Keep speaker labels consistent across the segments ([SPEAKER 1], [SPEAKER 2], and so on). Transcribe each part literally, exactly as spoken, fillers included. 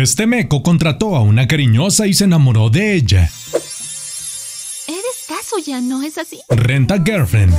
[SPEAKER 1] este meco contrató a una cariñosa y se enamoró de ella.
[SPEAKER 2] Eres Kazuya, ¿no es así?
[SPEAKER 1] Renta girlfriend.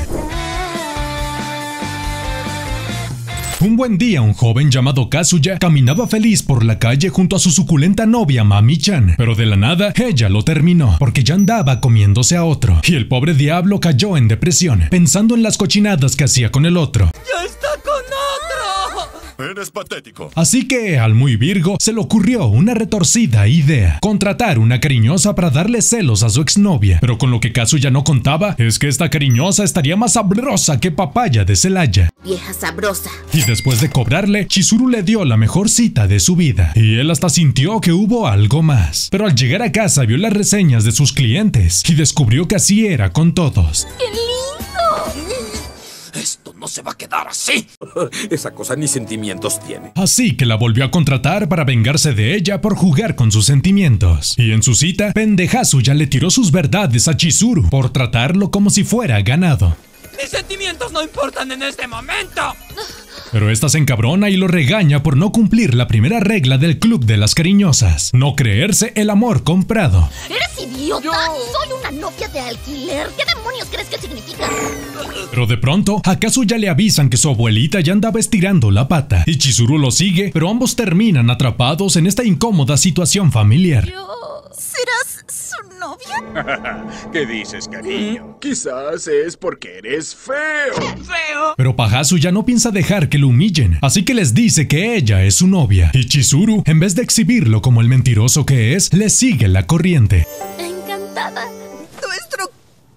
[SPEAKER 1] Un buen día, un joven llamado Kazuya caminaba feliz por la calle junto a su suculenta novia Mami-chan, pero de la nada ella lo terminó porque ya andaba comiéndose a otro, y el pobre diablo cayó en depresión pensando en las cochinadas que hacía con el otro.
[SPEAKER 3] ¡Ya está con otro!
[SPEAKER 4] Eres patético.
[SPEAKER 1] Así que al muy Virgo se le ocurrió una retorcida idea: contratar una cariñosa para darle celos a su exnovia. Pero con lo que Kazuya no contaba es que esta cariñosa estaría más sabrosa que papaya de Celaya.
[SPEAKER 2] Vieja sabrosa.
[SPEAKER 1] Y después de cobrarle, Chizuru le dio la mejor cita de su vida, y él hasta sintió que hubo algo más. Pero al llegar a casa vio las reseñas de sus clientes y descubrió que así era con todos.
[SPEAKER 2] ¡Qué lindo!
[SPEAKER 3] Esto no se va a quedar así. Esa cosa ni sentimientos tiene.
[SPEAKER 1] Así que la volvió a contratar para vengarse de ella por jugar con sus sentimientos. Y en su cita, pendejazo ya le tiró sus verdades a Chizuru por tratarlo como si fuera ganado.
[SPEAKER 3] ¡Mis sentimientos no importan en este momento!
[SPEAKER 1] Pero esta se encabrona y lo regaña por no cumplir la primera regla del club de las cariñosas: no creerse el amor comprado.
[SPEAKER 2] ¿Eres idiota?
[SPEAKER 3] Yo...
[SPEAKER 2] Soy una novia de alquiler. ¿Qué demonios crees que significa?
[SPEAKER 1] Pero de pronto, ¿acaso ya le avisan que su abuelita ya andaba estirando la pata? Y Chizuru lo sigue, pero ambos terminan atrapados en esta incómoda situación familiar.
[SPEAKER 2] Yo... ¿Serás su novia?
[SPEAKER 4] ¿Qué dices, cariño?
[SPEAKER 5] Quizás es porque eres feo.
[SPEAKER 3] ¡Feo!
[SPEAKER 1] Pero Pajazu ya no piensa dejar que lo humillen, así que les dice que ella es su novia. Y Chizuru, en vez de exhibirlo como el mentiroso que es, le sigue la corriente.
[SPEAKER 2] Encantada.
[SPEAKER 6] Nuestro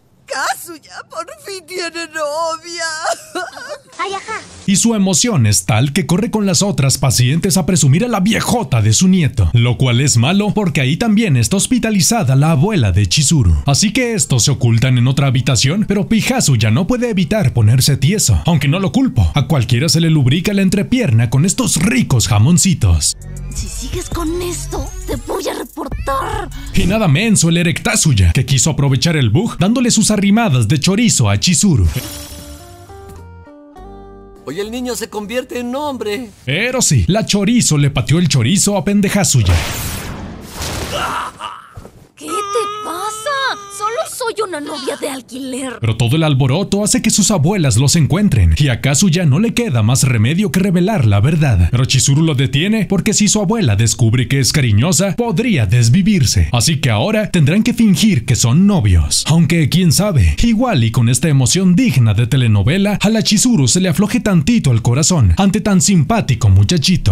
[SPEAKER 6] Kazuya por fin tiene novia.
[SPEAKER 2] Ay, ajá.
[SPEAKER 1] Y su emoción es tal que corre con las otras pacientes a presumir a la viejota de su nieto, lo cual es malo porque ahí también está hospitalizada la abuela de Chizuru. Así que estos se ocultan en otra habitación, pero Pijazu ya no puede evitar ponerse tieso, aunque no lo culpo. A cualquiera se le lubrica la entrepierna con estos ricos jamoncitos.
[SPEAKER 2] Si sigues con esto, te voy a reportar.
[SPEAKER 1] Y nada menso el Erectazuya, que quiso aprovechar el bug dándole sus arrimadas de chorizo a Chizuru.
[SPEAKER 7] Hoy el niño se convierte en hombre.
[SPEAKER 1] Pero sí, la chorizo le pateó el chorizo a Pendejazuya.
[SPEAKER 2] ¿Qué te pasa? Solo soy una novia de alquiler.
[SPEAKER 1] Pero todo el alboroto hace que sus abuelas los encuentren, y a Kazuya no le queda más remedio que revelar la verdad. Pero Chizuru lo detiene porque si su abuela descubre que es cariñosa, podría desvivirse. Así que ahora tendrán que fingir que son novios. Aunque quién sabe, igual y con esta emoción digna de telenovela, a la Chizuru se le afloje tantito el corazón ante tan simpático muchachito.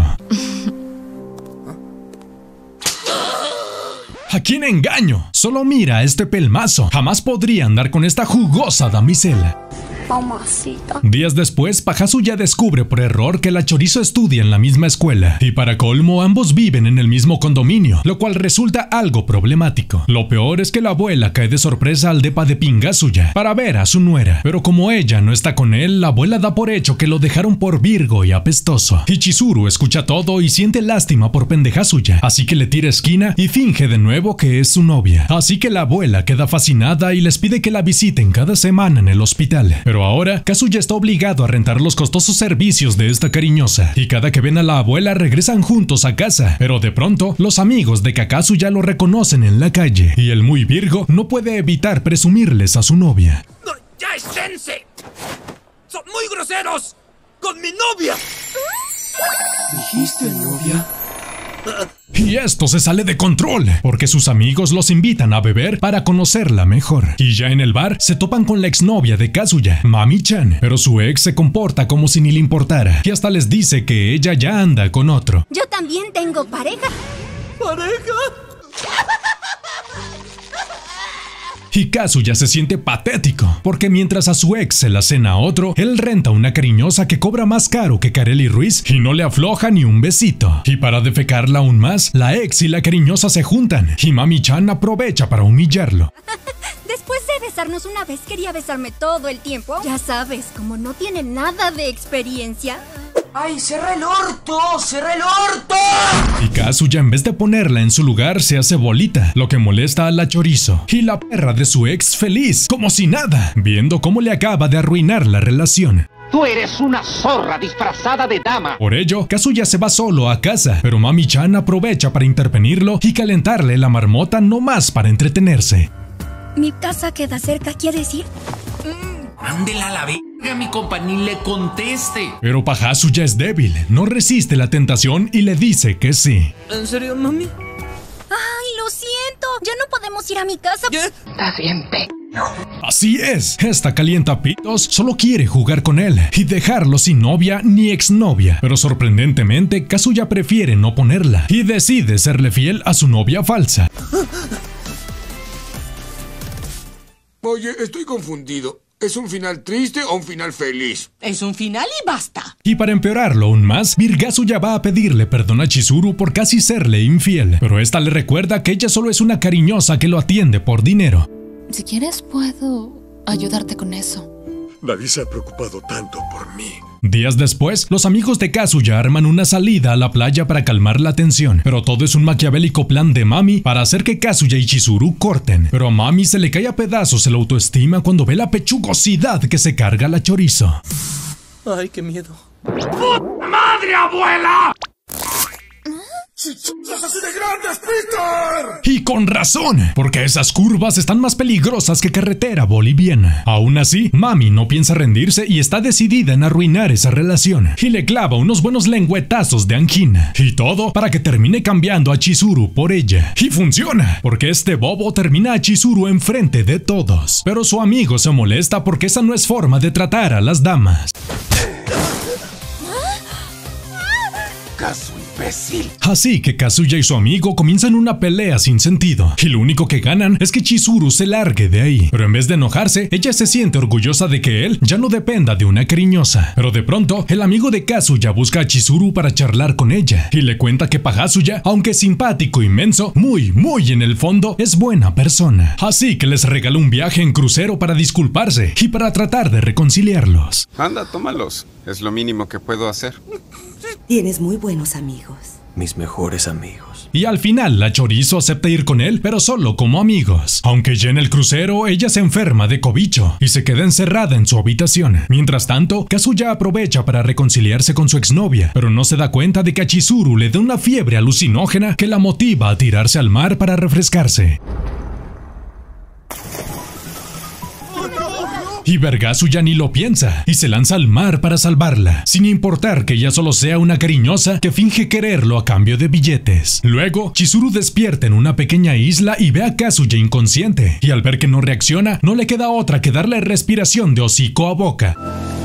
[SPEAKER 1] ¿A quién engaño? Solo mira a este pelmazo. Jamás podría andar con esta jugosa damisela.
[SPEAKER 2] Mamacita.
[SPEAKER 1] Días después, Pajazu ya descubre por error que la chorizo estudia en la misma escuela, y para colmo ambos viven en el mismo condominio, lo cual resulta algo problemático. Lo peor es que la abuela cae de sorpresa al depa de Pingazuya para ver a su nuera, pero como ella no está con él, la abuela da por hecho que lo dejaron por virgo y apestoso. Y Chizuru escucha todo y siente lástima por Pendejazuya, así que le tira esquina y finge de nuevo que es su novia. Así que la abuela queda fascinada y les pide que la visiten cada semana en el hospital. Pero ahora, Kazuya está obligado a rentar los costosos servicios de esta cariñosa, y cada que ven a la abuela regresan juntos a casa. Pero de pronto, los amigos de Kakazu ya lo reconocen en la calle, y el muy Virgo no puede evitar presumirles a su novia.
[SPEAKER 3] ¡No, ya es sensei! ¡Son muy groseros! ¡Con mi novia!
[SPEAKER 7] ¿Dijiste novia?
[SPEAKER 1] Y esto se sale de control, porque sus amigos los invitan a beber para conocerla mejor. Y ya en el bar se topan con la exnovia de Kazuya, Mami-chan, pero su ex se comporta como si ni le importara, y hasta les dice que ella ya anda con otro.
[SPEAKER 2] Yo también tengo pareja.
[SPEAKER 3] ¿Pareja?
[SPEAKER 1] Y Kazuya se siente patético, porque mientras a su ex se la cena a otro, él renta una cariñosa que cobra más caro que Kareli Ruiz y no le afloja ni un besito. Y para defecarla aún más, la ex y la cariñosa se juntan, y Mami-chan aprovecha para humillarlo.
[SPEAKER 8] Después de besarnos una vez, quería besarme todo el tiempo. Ya sabes, como no tiene nada de experiencia.
[SPEAKER 6] ¡Ay, cerré el orto! ¡Cerré el orto!
[SPEAKER 1] Y Kazuya, en vez de ponerla en su lugar, se hace bolita, lo que molesta a la chorizo. Y la perra de su ex feliz, como si nada, viendo cómo le acaba de arruinar la relación.
[SPEAKER 9] Tú eres una zorra disfrazada de dama.
[SPEAKER 1] Por ello, Kazuya se va solo a casa, pero Mami-chan aprovecha para intervenirlo y calentarle la marmota no más para entretenerse.
[SPEAKER 8] Mi casa queda cerca, ¿quiere decir?
[SPEAKER 3] Ándela a la verga, mi compa, ni le conteste.
[SPEAKER 1] Pero Kazuya es débil, no resiste la tentación y le dice que sí.
[SPEAKER 3] ¿En serio, mami?
[SPEAKER 8] ¡Ay, lo siento! Ya no podemos ir a mi casa.
[SPEAKER 3] ¿Qué?
[SPEAKER 9] Estás bien, pe...
[SPEAKER 1] Así es, esta calientapitos solo quiere jugar con él y dejarlo sin novia ni exnovia. Pero sorprendentemente, Kazuya prefiere no ponerla y decide serle fiel a su novia falsa.
[SPEAKER 5] Oye, estoy confundido. ¿Es un final triste o un final feliz?
[SPEAKER 6] Es un final y basta.
[SPEAKER 1] Y para empeorarlo aún más, Kazuya va a pedirle perdón a Chizuru por casi serle infiel. Pero esta le recuerda que ella solo es una cariñosa que lo atiende por dinero.
[SPEAKER 2] Si quieres, puedo ayudarte con eso.
[SPEAKER 4] Nadie se ha preocupado tanto por mí.
[SPEAKER 1] Días después, los amigos de Kazuya arman una salida a la playa para calmar la tensión, pero todo es un maquiavélico plan de Mami para hacer que Kazuya y Chizuru corten. Pero a Mami se le cae a pedazos el autoestima cuando ve la pechugosidad que se carga la chorizo.
[SPEAKER 3] Ay, qué miedo.
[SPEAKER 5] ¡Puta madre, abuela! ¡Chichotas así de grandes, Peter!
[SPEAKER 1] Y con razón, porque esas curvas están más peligrosas que carretera boliviana. Aún así, Mami no piensa rendirse y está decidida en arruinar esa relación. Y le clava unos buenos lengüetazos de angina. Y todo para que termine cambiando a Chizuru por ella. Y funciona, porque este bobo termina a Chizuru enfrente de todos. Pero su amigo se molesta porque esa no es forma de tratar a las damas.
[SPEAKER 5] Caso imbécil.
[SPEAKER 1] Así que Kazuya y su amigo comienzan una pelea sin sentido, y lo único que ganan es que Chizuru se largue de ahí. Pero en vez de enojarse, ella se siente orgullosa de que él ya no dependa de una cariñosa. Pero de pronto, el amigo de Kazuya busca a Chizuru para charlar con ella, y le cuenta que Kazuya, aunque simpático y menso, muy, muy en el fondo, es buena persona. Así que les regala un viaje en crucero para disculparse, y para tratar de reconciliarlos.
[SPEAKER 10] Anda, tómalos. Es lo mínimo que puedo hacer.
[SPEAKER 11] Tienes muy buenos amigos.
[SPEAKER 7] Mis mejores amigos.
[SPEAKER 1] Y al final, la chorizo acepta ir con él, pero solo como amigos. Aunque ya en el crucero, ella se enferma de cobicho y se queda encerrada en su habitación. Mientras tanto, Kazuya aprovecha para reconciliarse con su exnovia, pero no se da cuenta de que a Chizuru le da una fiebre alucinógena que la motiva a tirarse al mar para refrescarse. Y Kazuya ni lo piensa y se lanza al mar para salvarla, sin importar que ella solo sea una cariñosa que finge quererlo a cambio de billetes. Luego, Chizuru despierta en una pequeña isla y ve a Kazuya inconsciente, y al ver que no reacciona, no le queda otra que darle respiración de hocico a boca.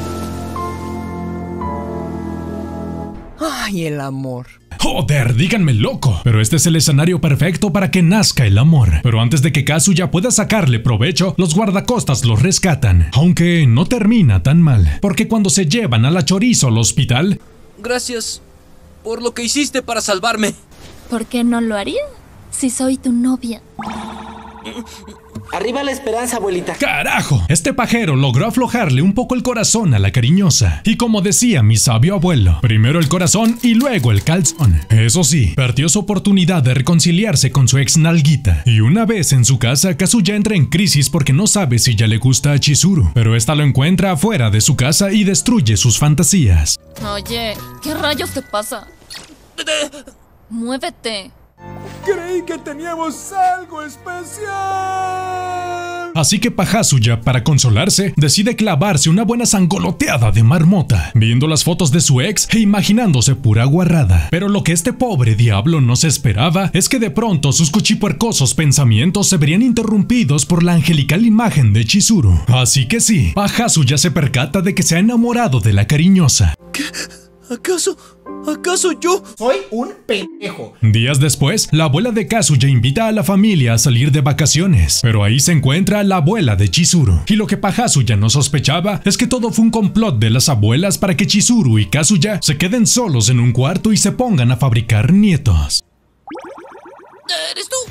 [SPEAKER 6] Ay, el amor.
[SPEAKER 1] Joder, díganme loco. Pero este es el escenario perfecto para que nazca el amor. Pero antes de que Kazuya pueda sacarle provecho, los guardacostas los rescatan. Aunque no termina tan mal, porque cuando se llevan a la chorizo al hospital...
[SPEAKER 3] Gracias por lo que hiciste para salvarme.
[SPEAKER 2] ¿Por qué no lo haría? Si soy tu novia.
[SPEAKER 6] Arriba la esperanza, abuelita.
[SPEAKER 1] ¡Carajo! Este pajero logró aflojarle un poco el corazón a la cariñosa. Y como decía mi sabio abuelo, primero el corazón y luego el calzón. Eso sí, perdió su oportunidad de reconciliarse con su ex nalguita. Y una vez en su casa, Kazuya entra en crisis porque no sabe si ya le gusta a Chizuru. Pero esta lo encuentra afuera de su casa y destruye sus fantasías.
[SPEAKER 2] Oye, ¿qué rayos te pasa? Muévete.
[SPEAKER 5] Creí que teníamos algo especial.
[SPEAKER 1] Así que Kazuya, para consolarse, decide clavarse una buena sangoloteada de marmota, viendo las fotos de su ex e imaginándose pura guarrada. Pero lo que este pobre diablo no se esperaba es que de pronto sus cuchipuercosos pensamientos se verían interrumpidos por la angelical imagen de Chizuru. Así que sí, Kazuya se percata de que se ha enamorado de la cariñosa.
[SPEAKER 3] ¿Qué? ¿Acaso? ¿Acaso yo?
[SPEAKER 6] Soy un pendejo.
[SPEAKER 1] Días después, la abuela de Kazuya invita a la familia a salir de vacaciones, pero ahí se encuentra la abuela de Chizuru. Y lo que Kazuya no sospechaba es que todo fue un complot de las abuelas para que Chizuru y Kazuya se queden solos en un cuarto y se pongan a fabricar nietos.
[SPEAKER 3] ¿Eres tú?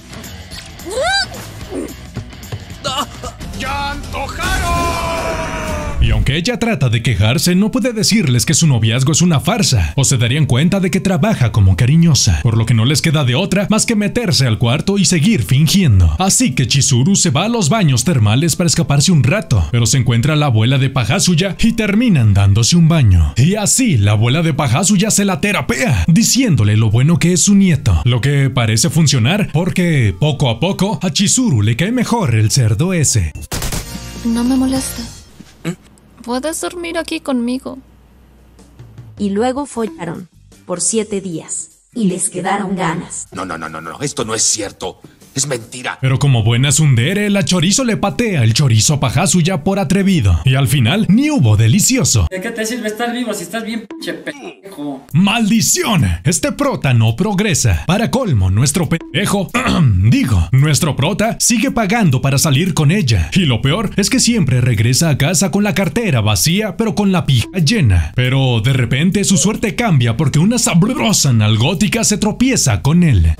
[SPEAKER 5] ¡Ya antojaron!
[SPEAKER 1] Y aunque ella trata de quejarse, no puede decirles que su noviazgo es una farsa, o se darían cuenta de que trabaja como cariñosa, por lo que no les queda de otra más que meterse al cuarto y seguir fingiendo. Así que Chizuru se va a los baños termales para escaparse un rato, pero se encuentra la abuela de Pahasuya y terminan dándose un baño. Y así la abuela de Pahasuya se la terapea, diciéndole lo bueno que es su nieto, lo que parece funcionar porque poco a poco a Chizuru le cae mejor el cerdo ese.
[SPEAKER 2] No me molesta. Puedes dormir aquí conmigo.
[SPEAKER 12] Y luego follaron por siete días y les quedaron ganas.
[SPEAKER 3] No, no, no, no, no, esto no es cierto. Es mentira.
[SPEAKER 1] Pero como buena tsundere, la chorizo le patea el chorizo a Pahasuya por atrevido. Y al final, ni hubo delicioso.
[SPEAKER 13] ¿De qué te sirve estar vivo si estás bien pinche pendejo?
[SPEAKER 1] ¡Maldición! Este prota no progresa. Para colmo, nuestro pendejo, digo, nuestro prota sigue pagando para salir con ella. Y lo peor es que siempre regresa a casa con la cartera vacía, pero con la pija llena. Pero de repente su suerte cambia porque una sabrosa nalgótica se tropieza con él.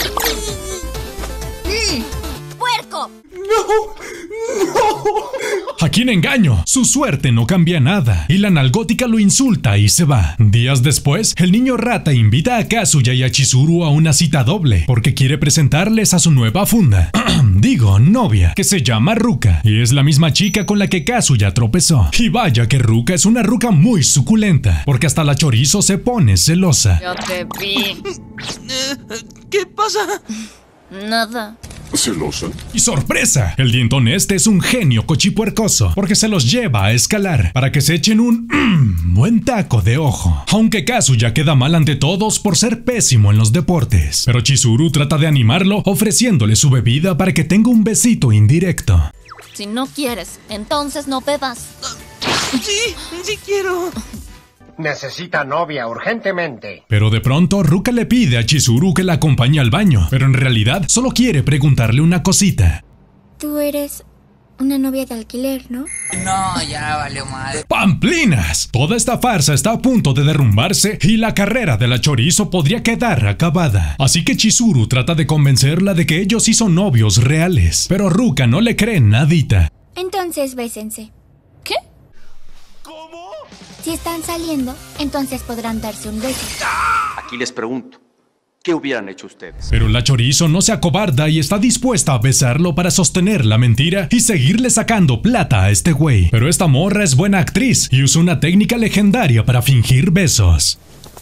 [SPEAKER 8] ¡Puerco!
[SPEAKER 5] ¡No! ¡No!
[SPEAKER 1] ¿A quién engaño? Su suerte no cambia nada, y la nalgótica lo insulta y se va. Días después, el niño rata invita a Kazuya y a Chizuru a una cita doble, porque quiere presentarles a su nueva funda. Digo, novia, que se llama Ruka, y es la misma chica con la que Kazuya tropezó. Y vaya que Ruka es una ruca muy suculenta, porque hasta la chorizo se pone celosa.
[SPEAKER 2] Yo te vi.
[SPEAKER 3] ¿Qué pasa?
[SPEAKER 2] Nada.
[SPEAKER 4] ¿Celosa?
[SPEAKER 1] Y sorpresa, el dientón este es un genio cochipuercoso, porque se los lleva a escalar para que se echen un mmm, buen taco de ojo. Aunque Kazuya queda mal ante todos por ser pésimo en los deportes, pero Chizuru trata de animarlo ofreciéndole su bebida para que tenga un besito indirecto.
[SPEAKER 2] Si no quieres, entonces no bebas.
[SPEAKER 3] Sí, sí quiero.
[SPEAKER 9] Necesita novia urgentemente.
[SPEAKER 1] Pero de pronto Ruka le pide a Chizuru que la acompañe al baño, pero en realidad solo quiere preguntarle una cosita.
[SPEAKER 8] Tú eres una novia de alquiler, ¿no?
[SPEAKER 6] No, ya valió madre.
[SPEAKER 1] ¡Pamplinas! Toda esta farsa está a punto de derrumbarse y la carrera de la chorizo podría quedar acabada. Así que Chizuru trata de convencerla de que ellos sí son novios reales, pero Ruka no le cree nadita.
[SPEAKER 8] Entonces bésense.
[SPEAKER 2] ¿Qué?
[SPEAKER 3] ¿Cómo?
[SPEAKER 8] Si están saliendo, entonces podrán darse un beso.
[SPEAKER 7] Aquí les pregunto, ¿qué hubieran hecho ustedes?
[SPEAKER 1] Pero la chorizo no se acobarda y está dispuesta a besarlo para sostener la mentira y seguirle sacando plata a este güey. Pero esta morra es buena actriz y usa una técnica legendaria para fingir besos.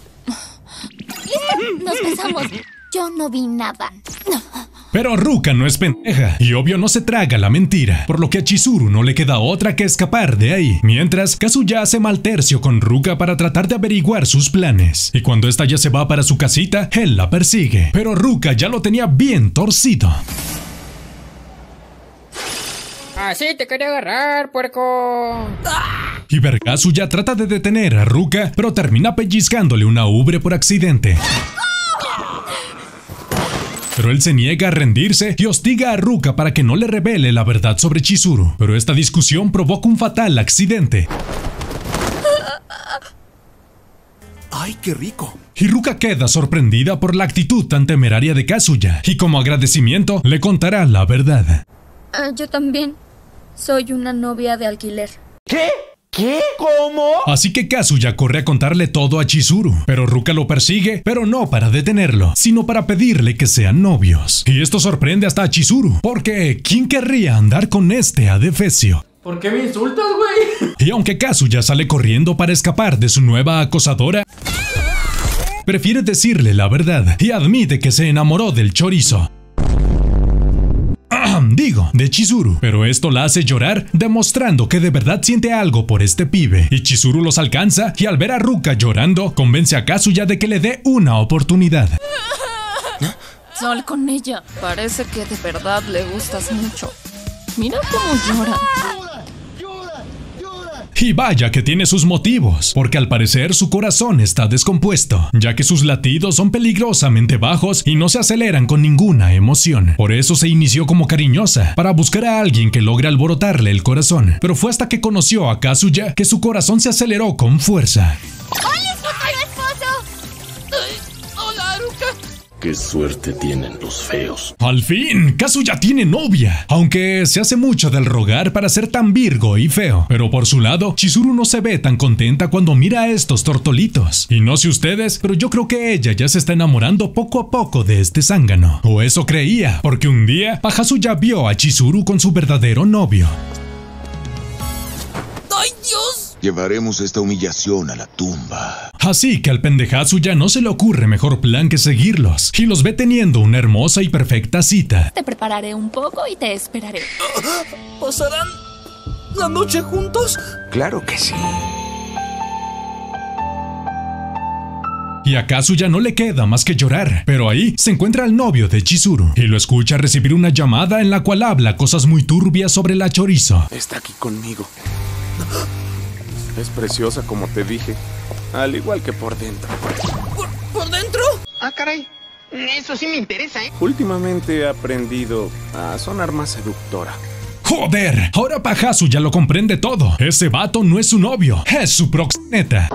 [SPEAKER 8] ¡Listo! Nos besamos. Yo no vi nada.
[SPEAKER 1] Pero Ruka no es pendeja y obvio no se traga la mentira, por lo que a Chizuru no le queda otra que escapar de ahí. Mientras, Kazuya hace mal tercio con Ruka para tratar de averiguar sus planes. Y cuando esta ya se va para su casita, él la persigue. Pero Ruka ya lo tenía bien torcido.
[SPEAKER 13] Así te quería agarrar, puerco.
[SPEAKER 1] Y Kazuya trata de detener a Ruka, pero termina pellizcándole una ubre por accidente. Pero él se niega a rendirse y hostiga a Ruka para que no le revele la verdad sobre Chizuru. Pero esta discusión provoca un fatal accidente.
[SPEAKER 3] ¡Ay, qué rico!
[SPEAKER 1] Y Ruka queda sorprendida por la actitud tan temeraria de Kazuya, y como agradecimiento le contará la verdad.
[SPEAKER 8] Ah, yo también soy una novia de alquiler.
[SPEAKER 9] ¿Qué? ¿Qué? ¿Cómo?
[SPEAKER 1] Así que Kazuya corre a contarle todo a Chizuru, pero Ruka lo persigue, pero no para detenerlo, sino para pedirle que sean novios. Y esto sorprende hasta a Chizuru, porque ¿quién querría andar con este adefesio?
[SPEAKER 13] ¿Por qué me insultas, güey?
[SPEAKER 1] Y aunque Kazuya sale corriendo para escapar de su nueva acosadora, prefiere decirle la verdad y admite que se enamoró del chorizo. Digo, de Chizuru, pero esto la hace llorar, demostrando que de verdad siente algo por este pibe. Y Chizuru los alcanza y al ver a Ruka llorando, convence a Kazuya de que le dé una oportunidad.
[SPEAKER 2] Sal con ella. Parece que de verdad le gustas mucho. Mira cómo llora.
[SPEAKER 1] Y vaya que tiene sus motivos, porque al parecer su corazón está descompuesto, ya que sus latidos son peligrosamente bajos y no se aceleran con ninguna emoción. Por eso se inició como cariñosa, para buscar a alguien que logre alborotarle el corazón. Pero fue hasta que conoció a Kazuya que su corazón se aceleró con fuerza.
[SPEAKER 8] ¡Hola, futuro esposo!
[SPEAKER 3] Ay, hola, Ruka.
[SPEAKER 14] Qué suerte tienen los feos.
[SPEAKER 1] Al fin, Kazuya tiene novia, aunque se hace mucho del rogar para ser tan virgo y feo. Pero por su lado, Chizuru no se ve tan contenta cuando mira a estos tortolitos. Y no sé ustedes, pero yo creo que ella ya se está enamorando poco a poco de este zángano. O eso creía, porque un día, Kazuya vio a Chizuru con su verdadero novio.
[SPEAKER 3] ¡Ay, Dios!
[SPEAKER 15] Llevaremos esta humillación a la tumba.
[SPEAKER 1] Así que al pendejazo ya no se le ocurre mejor plan que seguirlos, y los ve teniendo una hermosa y perfecta cita.
[SPEAKER 2] Te prepararé un poco y te esperaré.
[SPEAKER 3] ¿Pasarán la noche juntos?
[SPEAKER 15] Claro que sí.
[SPEAKER 1] Y a Kazuya no le queda más que llorar, pero ahí se encuentra el novio de Chizuru, y lo escucha recibir una llamada en la cual habla cosas muy turbias sobre la chorizo.
[SPEAKER 10] Está aquí conmigo. Es preciosa como te dije, al igual que por dentro.
[SPEAKER 3] ¿Por, por dentro?
[SPEAKER 16] Ah, caray. Eso sí me interesa, ¿eh?
[SPEAKER 10] Últimamente he aprendido a sonar más seductora.
[SPEAKER 1] ¡Joder! Ahora Pajazu ya lo comprende todo. Ese vato no es su novio, es su proxeneta.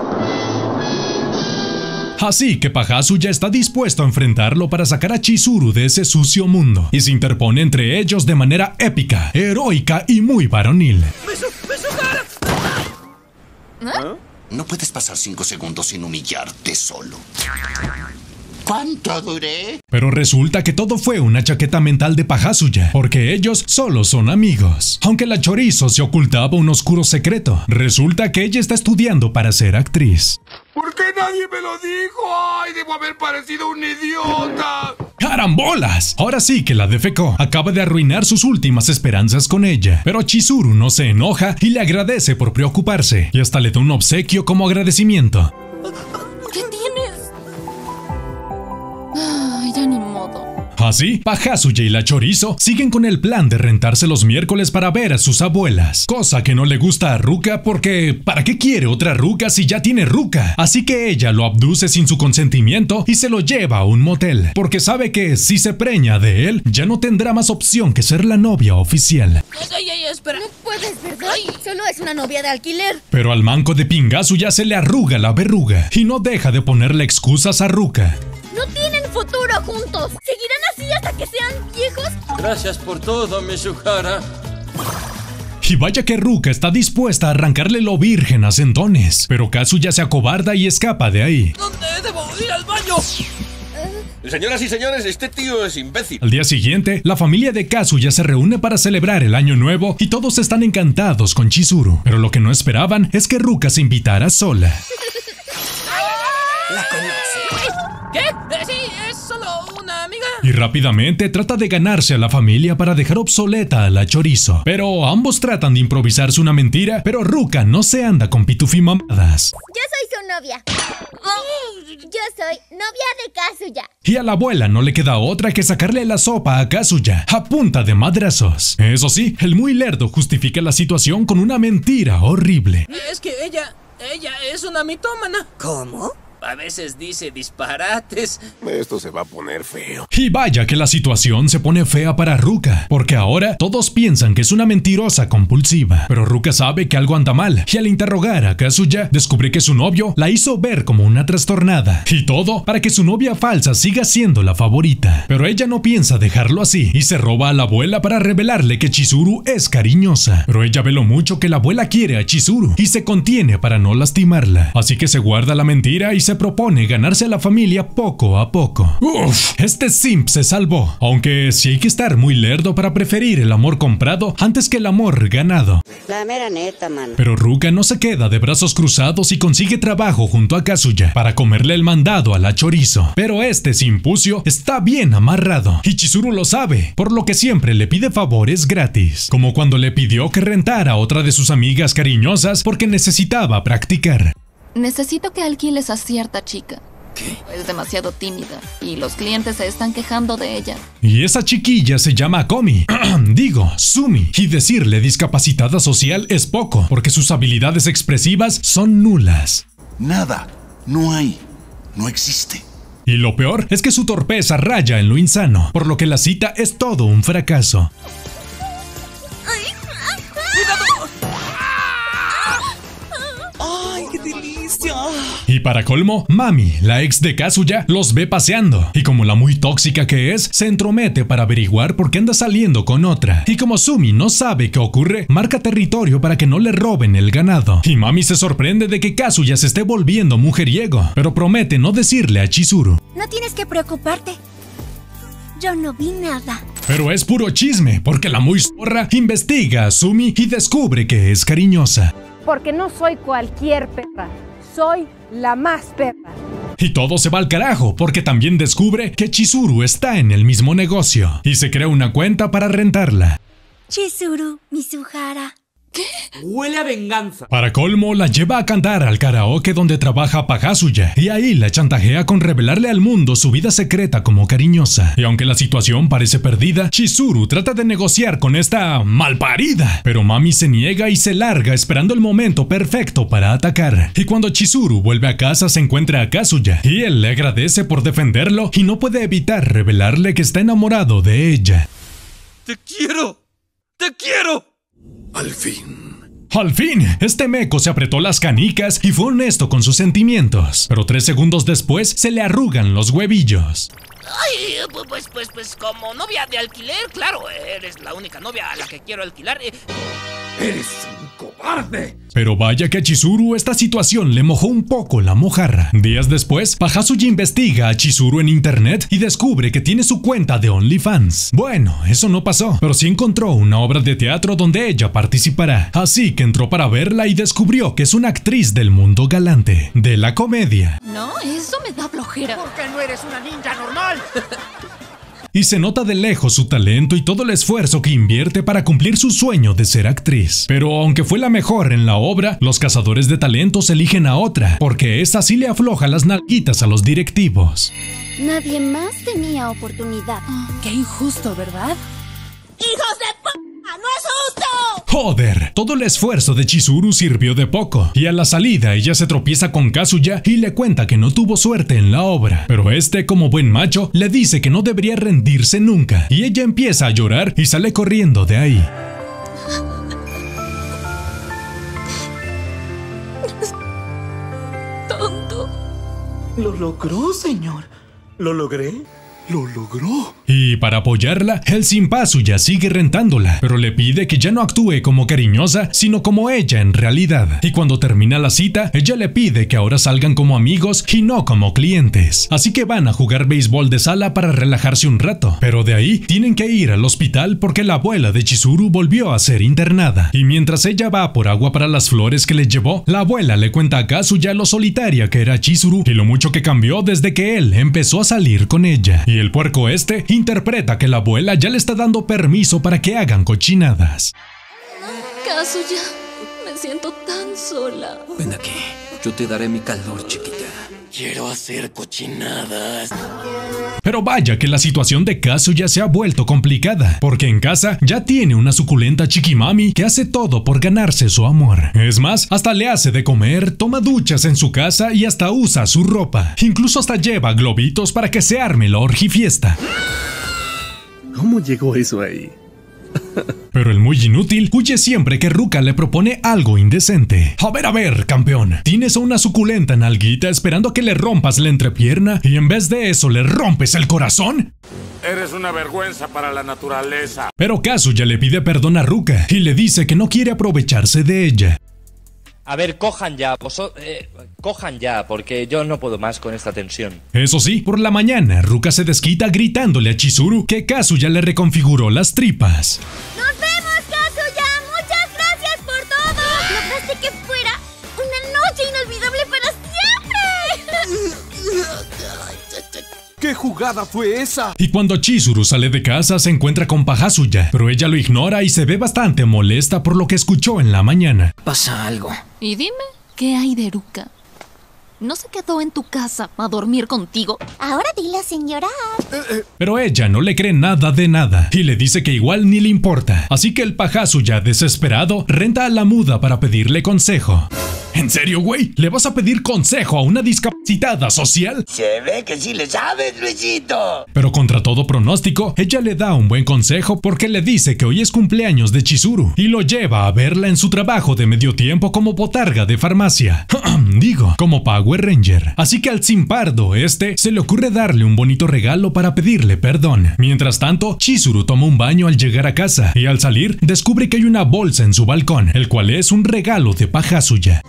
[SPEAKER 1] Así que Pajazu ya está dispuesto a enfrentarlo para sacar a Chizuru de ese sucio mundo, y se interpone entre ellos de manera épica, heroica y muy varonil.
[SPEAKER 3] ¡Beso, beso, cara!
[SPEAKER 15] ¿Ah? No puedes pasar cinco segundos sin humillarte solo. ¿Cuánto duré?
[SPEAKER 1] Pero resulta que todo fue una chaqueta mental de Pajazuya, porque ellos solo son amigos. Aunque la chorizo se ocultaba un oscuro secreto, resulta que ella está estudiando para ser actriz.
[SPEAKER 5] ¿Por qué nadie me lo dijo? ¡Ay, debo haber parecido un idiota!
[SPEAKER 1] ¡Carambolas! Ahora sí que la defecó. Acaba de arruinar sus últimas esperanzas con ella. Pero Chizuru no se enoja y le agradece por preocuparse. Y hasta le da un obsequio como agradecimiento.
[SPEAKER 2] ¿Qué tienes? Ay, ya ni modo.
[SPEAKER 1] Así, Pajazuya y la chorizo siguen con el plan de rentarse los miércoles para ver a sus abuelas. Cosa que no le gusta a Ruka porque ¿para qué quiere otra Ruka si ya tiene Ruka? Así que ella lo abduce sin su consentimiento y se lo lleva a un motel. Porque sabe que si se preña de él, ya no tendrá más opción que ser la novia oficial.
[SPEAKER 3] Ay, ay, espera.
[SPEAKER 8] No puedes, ¿verdad? Solo es una novia de alquiler.
[SPEAKER 1] Pero al manco de Pingazu ya se le arruga la verruga y no deja de ponerle excusas a Ruka.
[SPEAKER 8] No tienen futuro juntos. ¿Seguirán así hasta que sean viejos?
[SPEAKER 3] Gracias por todo, Mizuhara.
[SPEAKER 1] Y vaya que Ruka está dispuesta a arrancarle lo virgen a centones. Pero Kazuya se acobarda y escapa de ahí.
[SPEAKER 3] ¿Dónde debo ir al baño?
[SPEAKER 17] Señoras y señores, este tío es imbécil.
[SPEAKER 1] Al día siguiente, la familia de Kazuya se reúne para celebrar el año nuevo y todos están encantados con Chizuru. Pero lo que no esperaban es que Ruka se invitara sola.
[SPEAKER 3] ¿La conoce? ¿Qué? Eh, sí, es solo una amiga.
[SPEAKER 1] Y rápidamente trata de ganarse a la familia para dejar obsoleta a la chorizo. Pero ambos tratan de improvisarse una mentira, pero Ruka no se anda con pitufimamadas.
[SPEAKER 8] Yo soy su novia. Yo soy novia de Kazuya.
[SPEAKER 1] Y a la abuela no le queda otra que sacarle la sopa a Kazuya a punta de madrazos. Eso sí, el muy lerdo justifica la situación con una mentira horrible.
[SPEAKER 3] Es que ella, ella es una mitómana.
[SPEAKER 6] ¿Cómo?
[SPEAKER 3] A veces dice disparates.
[SPEAKER 17] Esto se va a poner feo.
[SPEAKER 1] Y vaya que la situación se pone fea para Ruka, porque ahora todos piensan que es una mentirosa compulsiva. Pero Ruka sabe que algo anda mal, y al interrogar a Kazuya, descubre que su novio la hizo ver como una trastornada. Y todo para que su novia falsa siga siendo la favorita. Pero ella no piensa dejarlo así, y se roba a la abuela para revelarle que Chizuru es cariñosa. Pero ella ve lo mucho que la abuela quiere a Chizuru, y se contiene para no lastimarla. Así que se guarda la mentira y se Se propone ganarse a la familia poco a poco. Uf, este simp se salvó. Aunque sí hay que estar muy lerdo para preferir el amor comprado antes que el amor ganado.
[SPEAKER 18] La mera neta, man.
[SPEAKER 1] Pero Ruka no se queda de brazos cruzados y consigue trabajo junto a Kazuya para comerle el mandado a la chorizo. Pero este simpucio está bien amarrado y Chizuru lo sabe, por lo que siempre le pide favores gratis. Como cuando le pidió que rentara a otra de sus amigas cariñosas porque necesitaba practicar.
[SPEAKER 2] Necesito que alquiles a cierta chica.
[SPEAKER 3] ¿Qué?
[SPEAKER 2] Es demasiado tímida y los clientes se están quejando de ella.
[SPEAKER 1] Y esa chiquilla se llama Komi, digo, Sumi, y decirle discapacitada social es poco, porque sus habilidades expresivas son nulas.
[SPEAKER 15] Nada, no hay, no existe.
[SPEAKER 1] Y lo peor es que su torpeza raya en lo insano, por lo que la cita es todo un fracaso.
[SPEAKER 3] ¡Ay, qué delicia!
[SPEAKER 1] Y Y para colmo, Mami, la ex de Kazuya, los ve paseando. Y como la muy tóxica que es, se entromete para averiguar por qué anda saliendo con otra. Y como Sumi no sabe qué ocurre, marca territorio para que no le roben el ganado. Y Mami se sorprende de que Kazuya se esté volviendo mujeriego, pero promete no decirle a Chizuru.
[SPEAKER 8] No tienes que preocuparte. Yo no vi nada.
[SPEAKER 1] Pero es puro chisme, porque la muy zorra investiga a Sumi y descubre que es cariñosa.
[SPEAKER 18] Porque no soy cualquier perra, soy la más perra.
[SPEAKER 1] Y todo se va al carajo, porque también descubre que Chizuru está en el mismo negocio. Y se crea una cuenta para rentarla.
[SPEAKER 8] Chizuru Mizuhara.
[SPEAKER 3] ¿Qué? Huele a venganza.
[SPEAKER 1] Para colmo, la lleva a cantar al karaoke donde trabaja Pagasuya, y ahí la chantajea con revelarle al mundo su vida secreta como cariñosa. Y aunque la situación parece perdida, Chizuru trata de negociar con esta malparida, pero Mami se niega y se larga esperando el momento perfecto para atacar. Y cuando Chizuru vuelve a casa se encuentra a Kazuya, y él le agradece por defenderlo y no puede evitar revelarle que está enamorado de ella.
[SPEAKER 3] ¡Te quiero! ¡Te quiero!
[SPEAKER 4] Al fin.
[SPEAKER 1] Al fin, este meco se apretó las canicas y fue honesto con sus sentimientos. Pero tres segundos después se le arrugan los huevillos.
[SPEAKER 19] Ay, pues, pues, pues, como novia de alquiler, claro, eres la única novia a la que quiero alquilar.
[SPEAKER 3] ¡Eres un cobarde!
[SPEAKER 1] Pero vaya que a Chizuru esta situación le mojó un poco la mojarra. Días después, Pagasuya investiga a Chizuru en internet y descubre que tiene su cuenta de OnlyFans. Bueno, eso no pasó, pero sí encontró una obra de teatro donde ella participará. Así que entró para verla y descubrió que es una actriz del mundo galante, de la comedia.
[SPEAKER 2] No, eso me da flojera.
[SPEAKER 16] Porque no eres una ninja normal.
[SPEAKER 1] Y se nota de lejos su talento y todo el esfuerzo que invierte para cumplir su sueño de ser actriz. Pero aunque fue la mejor en la obra, los cazadores de talentos eligen a otra, porque esta sí le afloja las nalguitas a los directivos.
[SPEAKER 8] Nadie más tenía oportunidad.
[SPEAKER 2] Qué injusto, ¿verdad?
[SPEAKER 19] ¡Hijos de p***! ¡No es justo!
[SPEAKER 1] Joder, todo el esfuerzo de Chizuru sirvió de poco, y a la salida ella se tropieza con Kazuya y le cuenta que no tuvo suerte en la obra, pero este, como buen macho, le dice que no debería rendirse nunca, y ella empieza a llorar y sale corriendo de ahí.
[SPEAKER 2] Tonto.
[SPEAKER 3] Lo logró, señor. ¿Lo logré? ¡Lo logró!
[SPEAKER 1] Y para apoyarla, el Sinpasuya sigue rentándola, pero le pide que ya no actúe como cariñosa, sino como ella en realidad. Y cuando termina la cita, ella le pide que ahora salgan como amigos y no como clientes. Así que van a jugar béisbol de sala para relajarse un rato. Pero de ahí tienen que ir al hospital porque la abuela de Chizuru volvió a ser internada. Y mientras ella va por agua para las flores que le llevó, la abuela le cuenta a Kazuya lo solitaria que era Chizuru y lo mucho que cambió desde que él empezó a salir con ella. Y el puerco este interpreta que la abuela ya le está dando permiso para que hagan cochinadas.
[SPEAKER 2] Kazuya, me siento tan sola.
[SPEAKER 3] Ven aquí, yo te daré mi calor, chiquita. Quiero hacer cochinadas.
[SPEAKER 1] Pero vaya que la situación de Kazuya se ha vuelto complicada, porque en casa ya tiene una suculenta chiquimami que hace todo por ganarse su amor. Es más, hasta le hace de comer, toma duchas en su casa y hasta usa su ropa. Incluso hasta lleva globitos para que se arme la orgifiesta.
[SPEAKER 10] ¿Cómo llegó eso ahí?
[SPEAKER 1] Pero el muy inútil huye siempre que Ruka le propone algo indecente. A ver, a ver, campeón. Tienes a una suculenta nalguita esperando a que le rompas la entrepierna y en vez de eso le rompes el corazón.
[SPEAKER 20] Eres una vergüenza para la naturaleza.
[SPEAKER 1] Pero Kazuya le pide perdón a Ruka y le dice que no quiere aprovecharse de ella.
[SPEAKER 21] A ver, cojan ya, vos, eh, cojan ya, porque yo no puedo más con esta tensión.
[SPEAKER 1] Eso sí, por la mañana, Ruka se desquita gritándole a Chizuru que Kazuya le reconfiguró las tripas.
[SPEAKER 8] ¡Nos vemos, Kazuya! ¡Muchas gracias por todo! Lograste que fuera una noche inolvidable para siempre.
[SPEAKER 3] ¿Qué jugada fue esa?
[SPEAKER 1] Y cuando Chizuru sale de casa se encuentra con Pagasuya, pero ella lo ignora y se ve bastante molesta por lo que escuchó en la mañana.
[SPEAKER 3] Pasa algo.
[SPEAKER 2] Y dime, ¿qué hay de Ruka? ¿No se quedó en tu casa a dormir contigo?
[SPEAKER 8] Ahora dile, señora.
[SPEAKER 1] Pero ella no le cree nada de nada y le dice que igual ni le importa. Así que el Pagasuya, desesperado, renta a la muda para pedirle consejo. ¿En serio, güey? ¿Le vas a pedir consejo a una discapacitada social?
[SPEAKER 15] Se ve que sí le sabes, Luisito.
[SPEAKER 1] Pero contra todo pronóstico, ella le da un buen consejo porque le dice que hoy es cumpleaños de Chizuru y lo lleva a verla en su trabajo de medio tiempo como botarga de farmacia. Digo, como pago Power Ranger. Así que al simpardo este se le ocurre darle un bonito regalo para pedirle perdón. Mientras tanto, Chizuru toma un baño al llegar a casa y al salir descubre que hay una bolsa en su balcón, el cual es un regalo de Hasuya.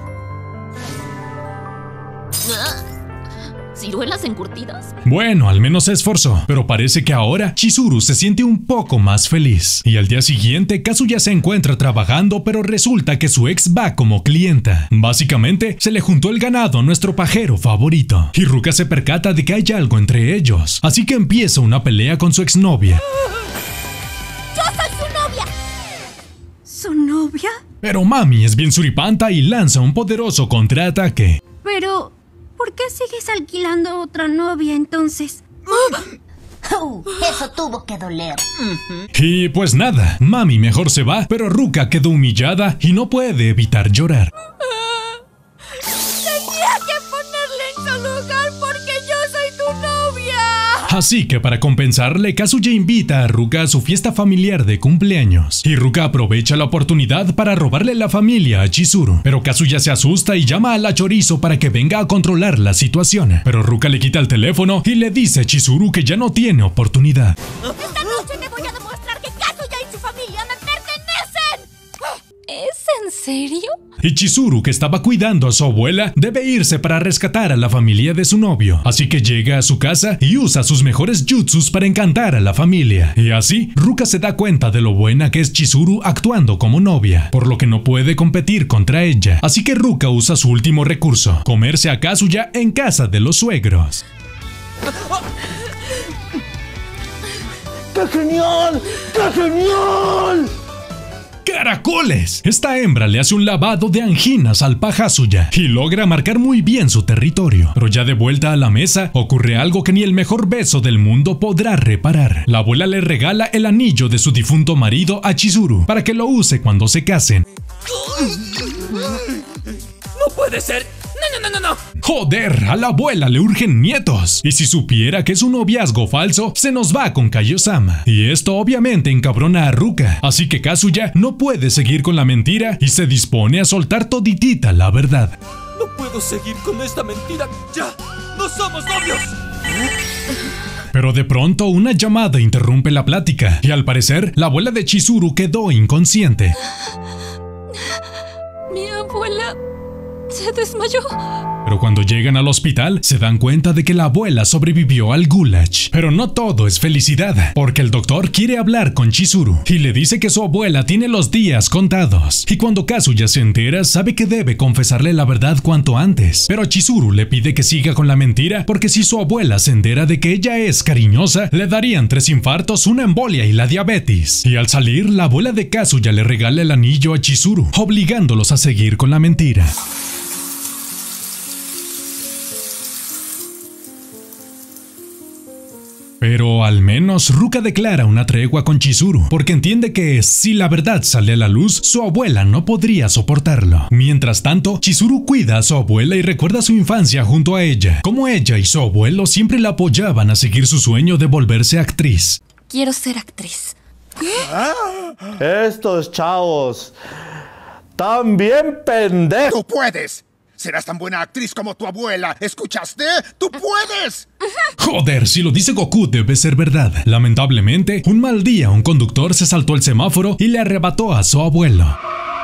[SPEAKER 2] ¿Ciruelas encurtidas?
[SPEAKER 1] Bueno, al menos se esforzó, pero parece que ahora Chizuru se siente un poco más feliz. Y al día siguiente, Kazuya se encuentra trabajando, pero resulta que su ex va como clienta. Básicamente, se le juntó el ganado a nuestro pajero favorito. Y Ruka se percata de que hay algo entre ellos, así que empieza una pelea con su exnovia.
[SPEAKER 8] ¡Yo soy su novia! ¿Su novia?
[SPEAKER 1] Pero Mami es bien suripanta y lanza un poderoso contraataque.
[SPEAKER 8] Pero... ¿por qué sigues alquilando otra novia entonces?
[SPEAKER 11] Uh, eso tuvo que doler.
[SPEAKER 1] Y pues nada, Mami mejor se va, pero Ruka quedó humillada y no puede evitar llorar.
[SPEAKER 8] Tenía que ponerle en su lugar porque yo soy tu novia.
[SPEAKER 1] Así que para compensarle, Kazuya invita a Ruka a su fiesta familiar de cumpleaños. Y Ruka aprovecha la oportunidad para robarle la familia a Chizuru. Pero Kazuya se asusta y llama a la Chorizo para que venga a controlar la situación. Pero Ruka le quita el teléfono y le dice a Chizuru que ya no tiene oportunidad.
[SPEAKER 8] Esta noche te voy a demostrar que Kazuya y su familia me pertenecen.
[SPEAKER 2] ¿Es en serio?
[SPEAKER 1] Y Chizuru, que estaba cuidando a su abuela, debe irse para rescatar a la familia de su novio. Así que llega a su casa y usa sus mejores jutsus para encantar a la familia. Y así, Ruka se da cuenta de lo buena que es Chizuru actuando como novia, por lo que no puede competir contra ella. Así que Ruka usa su último recurso, comerse a Kazuya en casa de los suegros.
[SPEAKER 9] ¡Qué genial! ¡Qué genial!
[SPEAKER 1] ¡Caracoles! Esta hembra le hace un lavado de anginas al Hasuya y logra marcar muy bien su territorio. Pero ya de vuelta a la mesa, ocurre algo que ni el mejor beso del mundo podrá reparar. La abuela le regala el anillo de su difunto marido a Chizuru para que lo use cuando se casen.
[SPEAKER 19] ¡No puede ser! ¡No, no, no, no, no!
[SPEAKER 1] ¡Joder! A la abuela le urgen nietos. Y si supiera que es un noviazgo falso, se nos va con Kaio-sama. Y esto obviamente encabrona a Ruka. Así que Kazuya no puede seguir con la mentira y se dispone a soltar toditita la verdad.
[SPEAKER 3] No puedo seguir con esta mentira. ¡Ya! ¡No somos novios!
[SPEAKER 1] Pero de pronto una llamada interrumpe la plática. Y al parecer, la abuela de Chizuru quedó inconsciente.
[SPEAKER 2] Mi abuela... se desmayó.
[SPEAKER 1] Pero cuando llegan al hospital, se dan cuenta de que la abuela sobrevivió al gulag. Pero no todo es felicidad, porque el doctor quiere hablar con Chizuru y le dice que su abuela tiene los días contados. Y cuando Kazuya se entera, sabe que debe confesarle la verdad cuanto antes. Pero Chizuru le pide que siga con la mentira, porque si su abuela se entera de que ella es cariñosa, le darían tres infartos, una embolia y la diabetes. Y al salir, la abuela de Kazuya le regala el anillo a Chizuru, obligándolos a seguir con la mentira. Pero al menos Ruka declara una tregua con Chizuru, porque entiende que si la verdad sale a la luz, su abuela no podría soportarlo. Mientras tanto, Chizuru cuida a su abuela y recuerda su infancia junto a ella, como ella y su abuelo siempre la apoyaban a seguir su sueño de volverse actriz.
[SPEAKER 2] Quiero ser actriz.
[SPEAKER 9] ¿Qué? Estos chavos... ¡También pendejos!
[SPEAKER 16] ¡Tú puedes! Serás tan buena actriz como tu abuela. ¿Escuchaste? ¡Tú puedes!
[SPEAKER 1] Joder, si lo dice Goku debe ser verdad. Lamentablemente, un mal día un conductor se saltó el semáforo y le arrebató a su abuelo.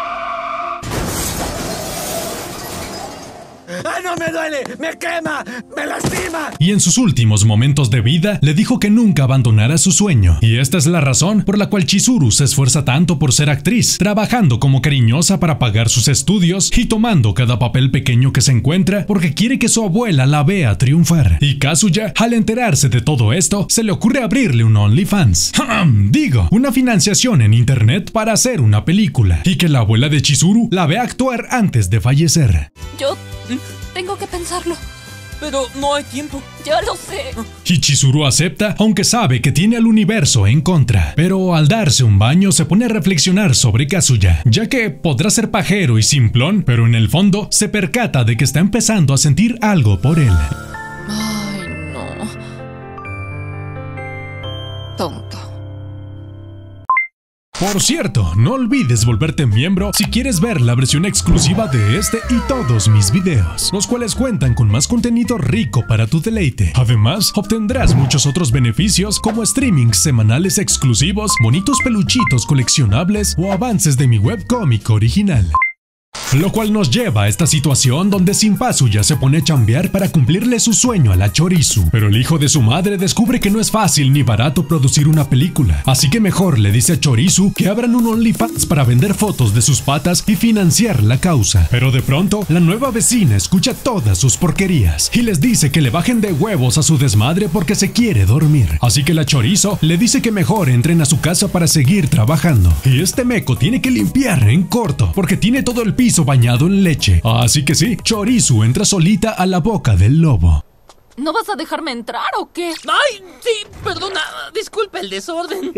[SPEAKER 16] ¡Ah, no me duele! ¡Me quema! ¡Me lastima!
[SPEAKER 1] Y en sus últimos momentos de vida, le dijo que nunca abandonara su sueño. Y esta es la razón por la cual Chizuru se esfuerza tanto por ser actriz, trabajando como cariñosa para pagar sus estudios y tomando cada papel pequeño que se encuentra porque quiere que su abuela la vea triunfar. Y Kazuya, al enterarse de todo esto, se le ocurre abrirle un OnlyFans. Digo, una financiación en internet para hacer una película. Y que la abuela de Chizuru la vea actuar antes de fallecer.
[SPEAKER 2] Yo... tengo que pensarlo.
[SPEAKER 3] Pero no hay tiempo.
[SPEAKER 2] Ya lo sé.
[SPEAKER 1] Y Chizuru acepta, aunque sabe que tiene al universo en contra. Pero al darse un baño se pone a reflexionar sobre Kazuya, ya que podrá ser pajero y simplón, pero en el fondo se percata de que está empezando a sentir algo por él.
[SPEAKER 2] Ay, no. Tonto.
[SPEAKER 1] Por cierto, no olvides volverte miembro si quieres ver la versión exclusiva de este y todos mis videos, los cuales cuentan con más contenido rico para tu deleite. Además, obtendrás muchos otros beneficios como streamings semanales exclusivos, bonitos peluchitos coleccionables o avances de mi webcómic original. Lo cual nos lleva a esta situación donde Sinpasuya se pone a chambear para cumplirle su sueño a la Chorizu. Pero el hijo de su madre descubre que no es fácil ni barato producir una película, así que mejor le dice a Chorizu que abran un OnlyFans para vender fotos de sus patas y financiar la causa. Pero de pronto, la nueva vecina escucha todas sus porquerías y les dice que le bajen de huevos a su desmadre porque se quiere dormir. Así que la Chorizo le dice que mejor entren a su casa para seguir trabajando. Y este meco tiene que limpiar en corto porque tiene todo el piso bañado en leche. Así que sí, Chorizu entra solita a la boca del lobo.
[SPEAKER 2] ¿No vas a dejarme entrar o qué?
[SPEAKER 19] ¡Ay! Sí, perdona. Disculpa el desorden.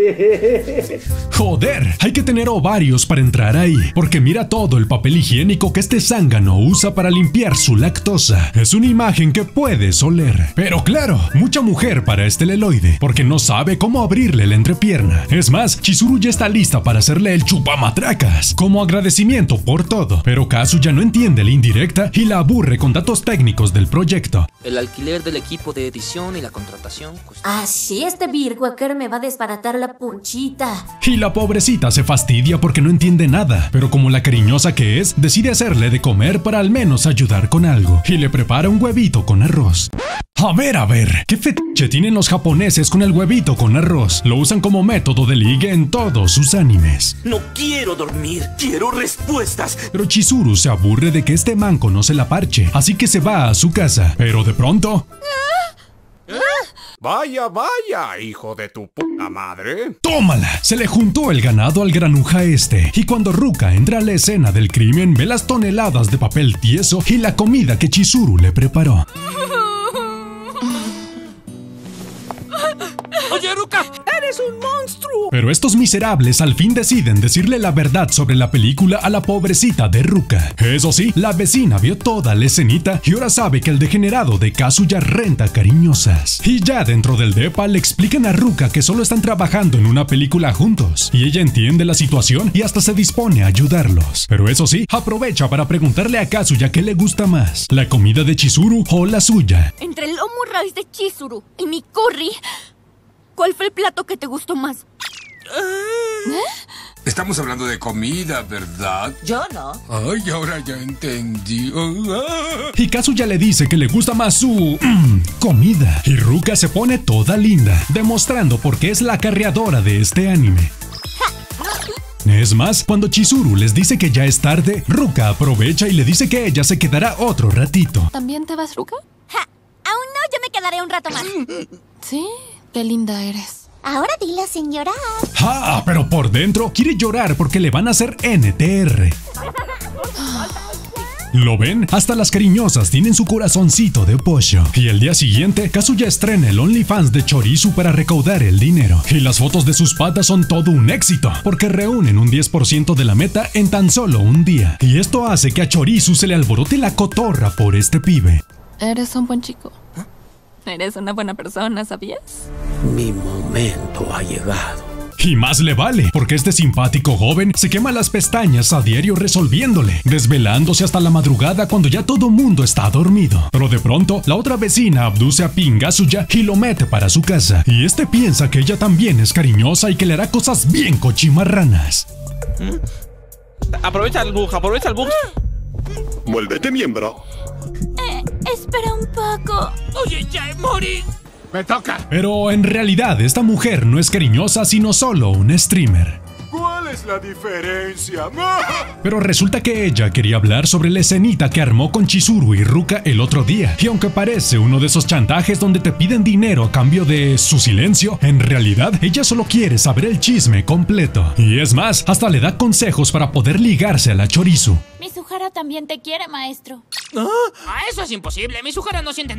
[SPEAKER 1] Joder, hay que tener ovarios para entrar ahí, porque mira todo el papel higiénico que este zángano usa para limpiar su lactosa. Es una imagen que puedes oler. Pero claro, mucha mujer para este leloide, porque no sabe cómo abrirle la entrepierna. Es más, Chizuru ya está lista para hacerle el chupamatracas, como agradecimiento por todo. Pero Kazu ya no entiende la indirecta y la aburre con datos técnicos del proyecto.
[SPEAKER 3] El alquiler del equipo de edición y la contratación. Pues...
[SPEAKER 11] Ah, sí, este Birwacker me va a desbaratar la punchita.
[SPEAKER 1] Y la pobrecita se fastidia porque no entiende nada, pero como la cariñosa que es, decide hacerle de comer para al menos ayudar con algo, y le prepara un huevito con arroz. A ver, a ver, ¿qué fetiche tienen los japoneses con el huevito con arroz? Lo usan como método de ligue en todos sus animes.
[SPEAKER 3] No quiero dormir, quiero respuestas.
[SPEAKER 1] Pero Chizuru se aburre de que este manco no se la parche, así que se va a su casa. Pero de pronto...
[SPEAKER 16] ¿Eh? Vaya, vaya, hijo de tu puta madre.
[SPEAKER 1] ¡Tómala! Se le juntó el ganado al granuja este. Y cuando Ruka entra a la escena del crimen, ve las toneladas de papel tieso y la comida que Chizuru le preparó.
[SPEAKER 19] ¡Oye, Ruka! ¡Eres un monstruo!
[SPEAKER 1] Pero estos miserables al fin deciden decirle la verdad sobre la película a la pobrecita de Ruka. Eso sí, la vecina vio toda la escenita y ahora sabe que el degenerado de Kazuya renta cariñosas. Y ya dentro del depa le explican a Ruka que solo están trabajando en una película juntos. Y ella entiende la situación y hasta se dispone a ayudarlos. Pero eso sí, aprovecha para preguntarle a Kazuya qué le gusta más, la comida de Chizuru o la suya.
[SPEAKER 8] Entre el lomo rice de Chizuru y mi curry, ¿cuál fue el plato que te gustó más?
[SPEAKER 5] ¿Eh? Estamos hablando de comida, ¿verdad?
[SPEAKER 11] Yo no.
[SPEAKER 5] Ay, ahora ya entendí.
[SPEAKER 1] Y Kazuya le dice que le gusta más su... Mmm, comida. Y Ruka se pone toda linda, demostrando por qué es la acarreadora de este anime. Es más, cuando Chizuru les dice que ya es tarde, Ruka aprovecha y le dice que ella se quedará otro ratito.
[SPEAKER 2] ¿También te vas, Ruka?
[SPEAKER 8] Ja, aún no, yo me quedaré un rato más.
[SPEAKER 2] Sí, qué linda eres.
[SPEAKER 11] Ahora dile sin llorar.
[SPEAKER 1] ¡Ah! Pero por dentro quiere llorar porque le van a hacer N T R. ¿Lo ven? Hasta las cariñosas tienen su corazoncito de pollo. Y el día siguiente, Kazuya estrena el OnlyFans de Chorizu para recaudar el dinero. Y las fotos de sus patas son todo un éxito, porque reúnen un diez por ciento de la meta en tan solo un día. Y esto hace que a Chorizu se le alborote la cotorra por este pibe.
[SPEAKER 2] Eres un buen chico. Eres una buena persona, ¿sabías?
[SPEAKER 3] Mi momento ha llegado.
[SPEAKER 1] Y más le vale, porque este simpático joven se quema las pestañas a diario resolviéndole, desvelándose hasta la madrugada cuando ya todo mundo está dormido. Pero de pronto, la otra vecina abduce a Pingazuya y lo mete para su casa. Y este piensa que ella también es cariñosa y que le hará cosas bien cochimarranas.
[SPEAKER 12] ¿Mm? Aprovecha el bug, aprovecha el bug.
[SPEAKER 4] Vuélvete miembro.
[SPEAKER 8] Eh, espera un poco.
[SPEAKER 19] Oye, ya morí.
[SPEAKER 5] ¡Me toca!
[SPEAKER 1] Pero en realidad esta mujer no es cariñosa sino solo un streamer.
[SPEAKER 4] ¿Cuál es la diferencia?
[SPEAKER 1] Pero resulta que ella quería hablar sobre la escenita que armó con Chizuru y Ruka el otro día. Y aunque parece uno de esos chantajes donde te piden dinero a cambio de su silencio, en realidad ella solo quiere saber el chisme completo. Y es más, hasta le da consejos para poder ligarse a la Chorizu.
[SPEAKER 8] Mi Sujara también te quiere, maestro.
[SPEAKER 19] ¿Ah? Ah, eso es imposible. Mi Sujara no siente nada.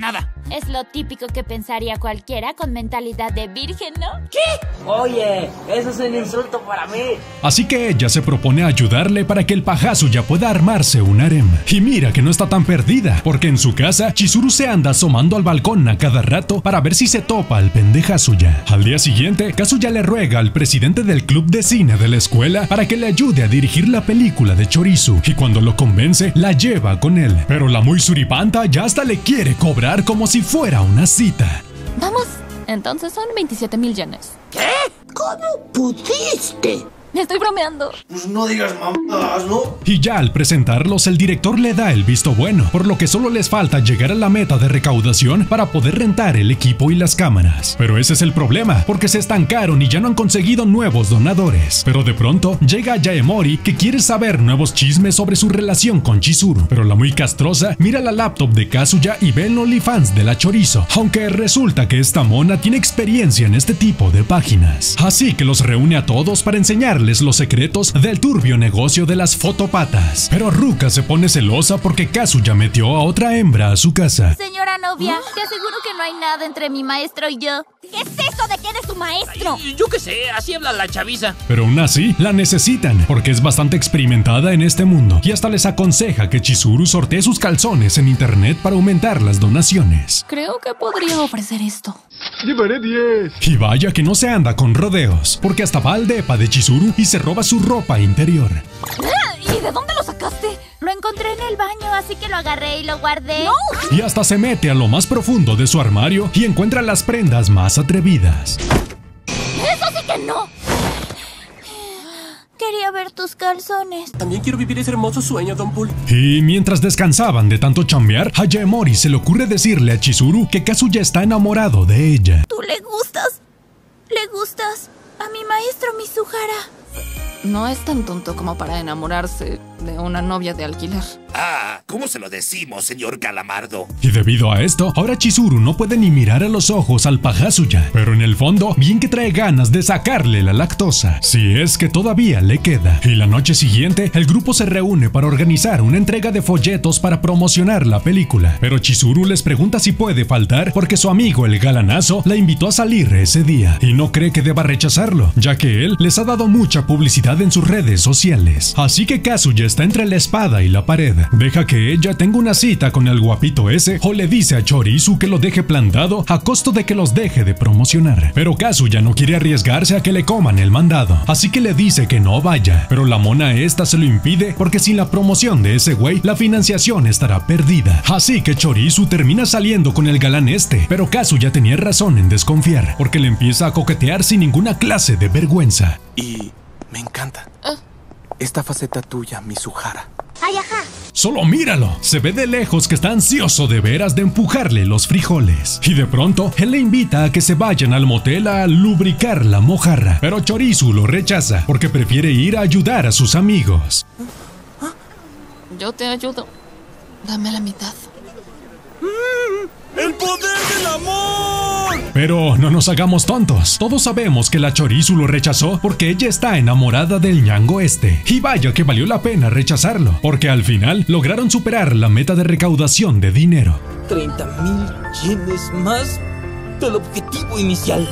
[SPEAKER 7] Es lo típico que pensaría cualquiera con mentalidad de virgen, ¿no?
[SPEAKER 6] ¿Qué? Oye, eso es un insulto para mí.
[SPEAKER 1] Así que ella se propone ayudarle para que el Pahasuya pueda armarse un harem. Y mira que no está tan perdida, porque en su casa Chizuru se anda asomando al balcón a cada rato para ver si se topa al pendejasuya. Al día siguiente, Kazuya le ruega al presidente del club de cine de la escuela para que le ayude a dirigir la película de Chorizo, y cuando lo convence, la lleva con él. Pero la muy suripanta ya hasta le quiere cobrar como si fuera una cita.
[SPEAKER 2] Vamos, entonces son veintisiete mil yenes.
[SPEAKER 6] ¿Qué? ¿Cómo pudiste?
[SPEAKER 2] Me estoy bromeando.
[SPEAKER 6] Pues no digas mamadas, ¿no?
[SPEAKER 1] Y ya al presentarlos, el director le da el visto bueno, por lo que solo les falta llegar a la meta de recaudación para poder rentar el equipo y las cámaras. Pero ese es el problema, porque se estancaron y ya no han conseguido nuevos donadores. Pero de pronto llega Yaemori, que quiere saber nuevos chismes sobre su relación con Chizuru. Pero la muy castrosa mira la laptop de Kazuya y ve el OnlyFans de la Chorizo, aunque resulta que esta mona tiene experiencia en este tipo de páginas. Así que los reúne a todos para enseñar los secretos del turbio negocio de las fotopatas. Pero Ruka se pone celosa porque Kazuya metió a otra hembra a su casa.
[SPEAKER 7] Señora novia, te aseguro que no hay nada entre mi maestro y yo.
[SPEAKER 8] ¿Qué es eso de que eres tu maestro?
[SPEAKER 19] Ay, yo qué sé, así habla la chaviza.
[SPEAKER 1] Pero aún así, la necesitan, porque es bastante experimentada en este mundo, y hasta les aconseja que Chizuru sortee sus calzones en internet para aumentar las donaciones.
[SPEAKER 2] Creo que podría ofrecer esto.
[SPEAKER 1] Llevaré diez. Y vaya que no se anda con rodeos, porque hasta va al depa de Chizuru y se roba su ropa interior.
[SPEAKER 7] ¿Y de dónde lo sacaste? Lo encontré en el baño, así que lo agarré y lo guardé.
[SPEAKER 2] ¡No!
[SPEAKER 1] Y hasta se mete a lo más profundo de su armario y encuentra las prendas más atrevidas.
[SPEAKER 7] ¡Eso sí que no! Quería ver tus calzones.
[SPEAKER 3] También quiero vivir ese hermoso sueño, Don Pool.
[SPEAKER 1] Y mientras descansaban de tanto chambear, a Yaemori se le ocurre decirle a Chizuru que Kazuya está enamorado de ella.
[SPEAKER 7] ¿Tú le gustas? ¿Le gustas a mi maestro Mizuhara?
[SPEAKER 2] No es tan tonto como para enamorarse de una novia de alquiler.
[SPEAKER 15] Ah, ¿cómo se lo decimos, señor Calamardo?
[SPEAKER 1] Y debido a esto, ahora Chizuru no puede ni mirar a los ojos al Pahasuya, pero en el fondo, bien que trae ganas de sacarle la lactosa, si es que todavía le queda. Y la noche siguiente, el grupo se reúne para organizar una entrega de folletos para promocionar la película, pero Chizuru les pregunta si puede faltar porque su amigo el galanazo la invitó a salir ese día, y no cree que deba rechazarlo, ya que él les ha dado mucha publicidad en sus redes sociales. Así que Kazuya está entre la espada y la pared. Deja que ella tenga una cita con el guapito ese o le dice a Chorizo que lo deje plantado a costo de que los deje de promocionar. Pero Kazuya no quiere arriesgarse a que le coman el mandado, así que le dice que no vaya. Pero la mona esta se lo impide porque sin la promoción de ese güey la financiación estará perdida. Así que Chorizo termina saliendo con el galán este, pero Kazuya tenía razón en desconfiar porque le empieza a coquetear sin ninguna clase de vergüenza.
[SPEAKER 10] Y me encanta esta faceta tuya, Mizuhara.
[SPEAKER 8] ¡Ay, ajá!
[SPEAKER 1] Solo míralo, se ve de lejos que está ansioso de veras de empujarle los frijoles. Y de pronto, él le invita a que se vayan al motel a lubricar la mojarra. Pero Chorizo lo rechaza porque prefiere ir a ayudar a sus amigos.
[SPEAKER 2] Yo te ayudo. Dame la mitad.
[SPEAKER 3] ¡El poder del amor!
[SPEAKER 1] Pero no nos hagamos tontos. Todos sabemos que la Chorizo lo rechazó porque ella está enamorada del ñango este. Y vaya que valió la pena rechazarlo, porque al final lograron superar la meta de recaudación de dinero.
[SPEAKER 3] treinta mil yenes más del objetivo inicial.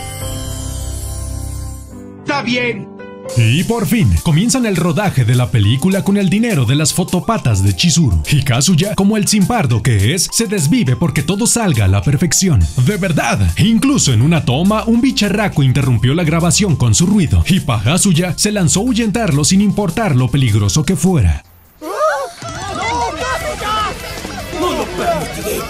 [SPEAKER 5] ¡Está bien!
[SPEAKER 1] Y por fin, comienzan el rodaje de la película con el dinero de las fotopatas de Chizuru. Y Kazuya, como el simpardo que es, se desvive porque todo salga a la perfección. De verdad, incluso en una toma, un bicharraco interrumpió la grabación con su ruido. Y Pahasuya se lanzó a ahuyentarlo sin importar lo peligroso que fuera.
[SPEAKER 3] ¡No lo permitiré!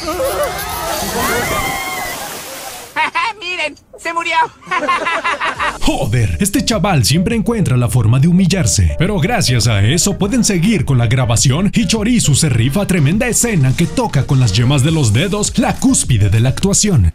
[SPEAKER 6] ¡Miren! ¡Se murió!
[SPEAKER 1] Joder, este chaval siempre encuentra la forma de humillarse. Pero gracias a eso pueden seguir con la grabación y Chorizo se rifa tremenda escena que toca con las yemas de los dedos la cúspide de la actuación.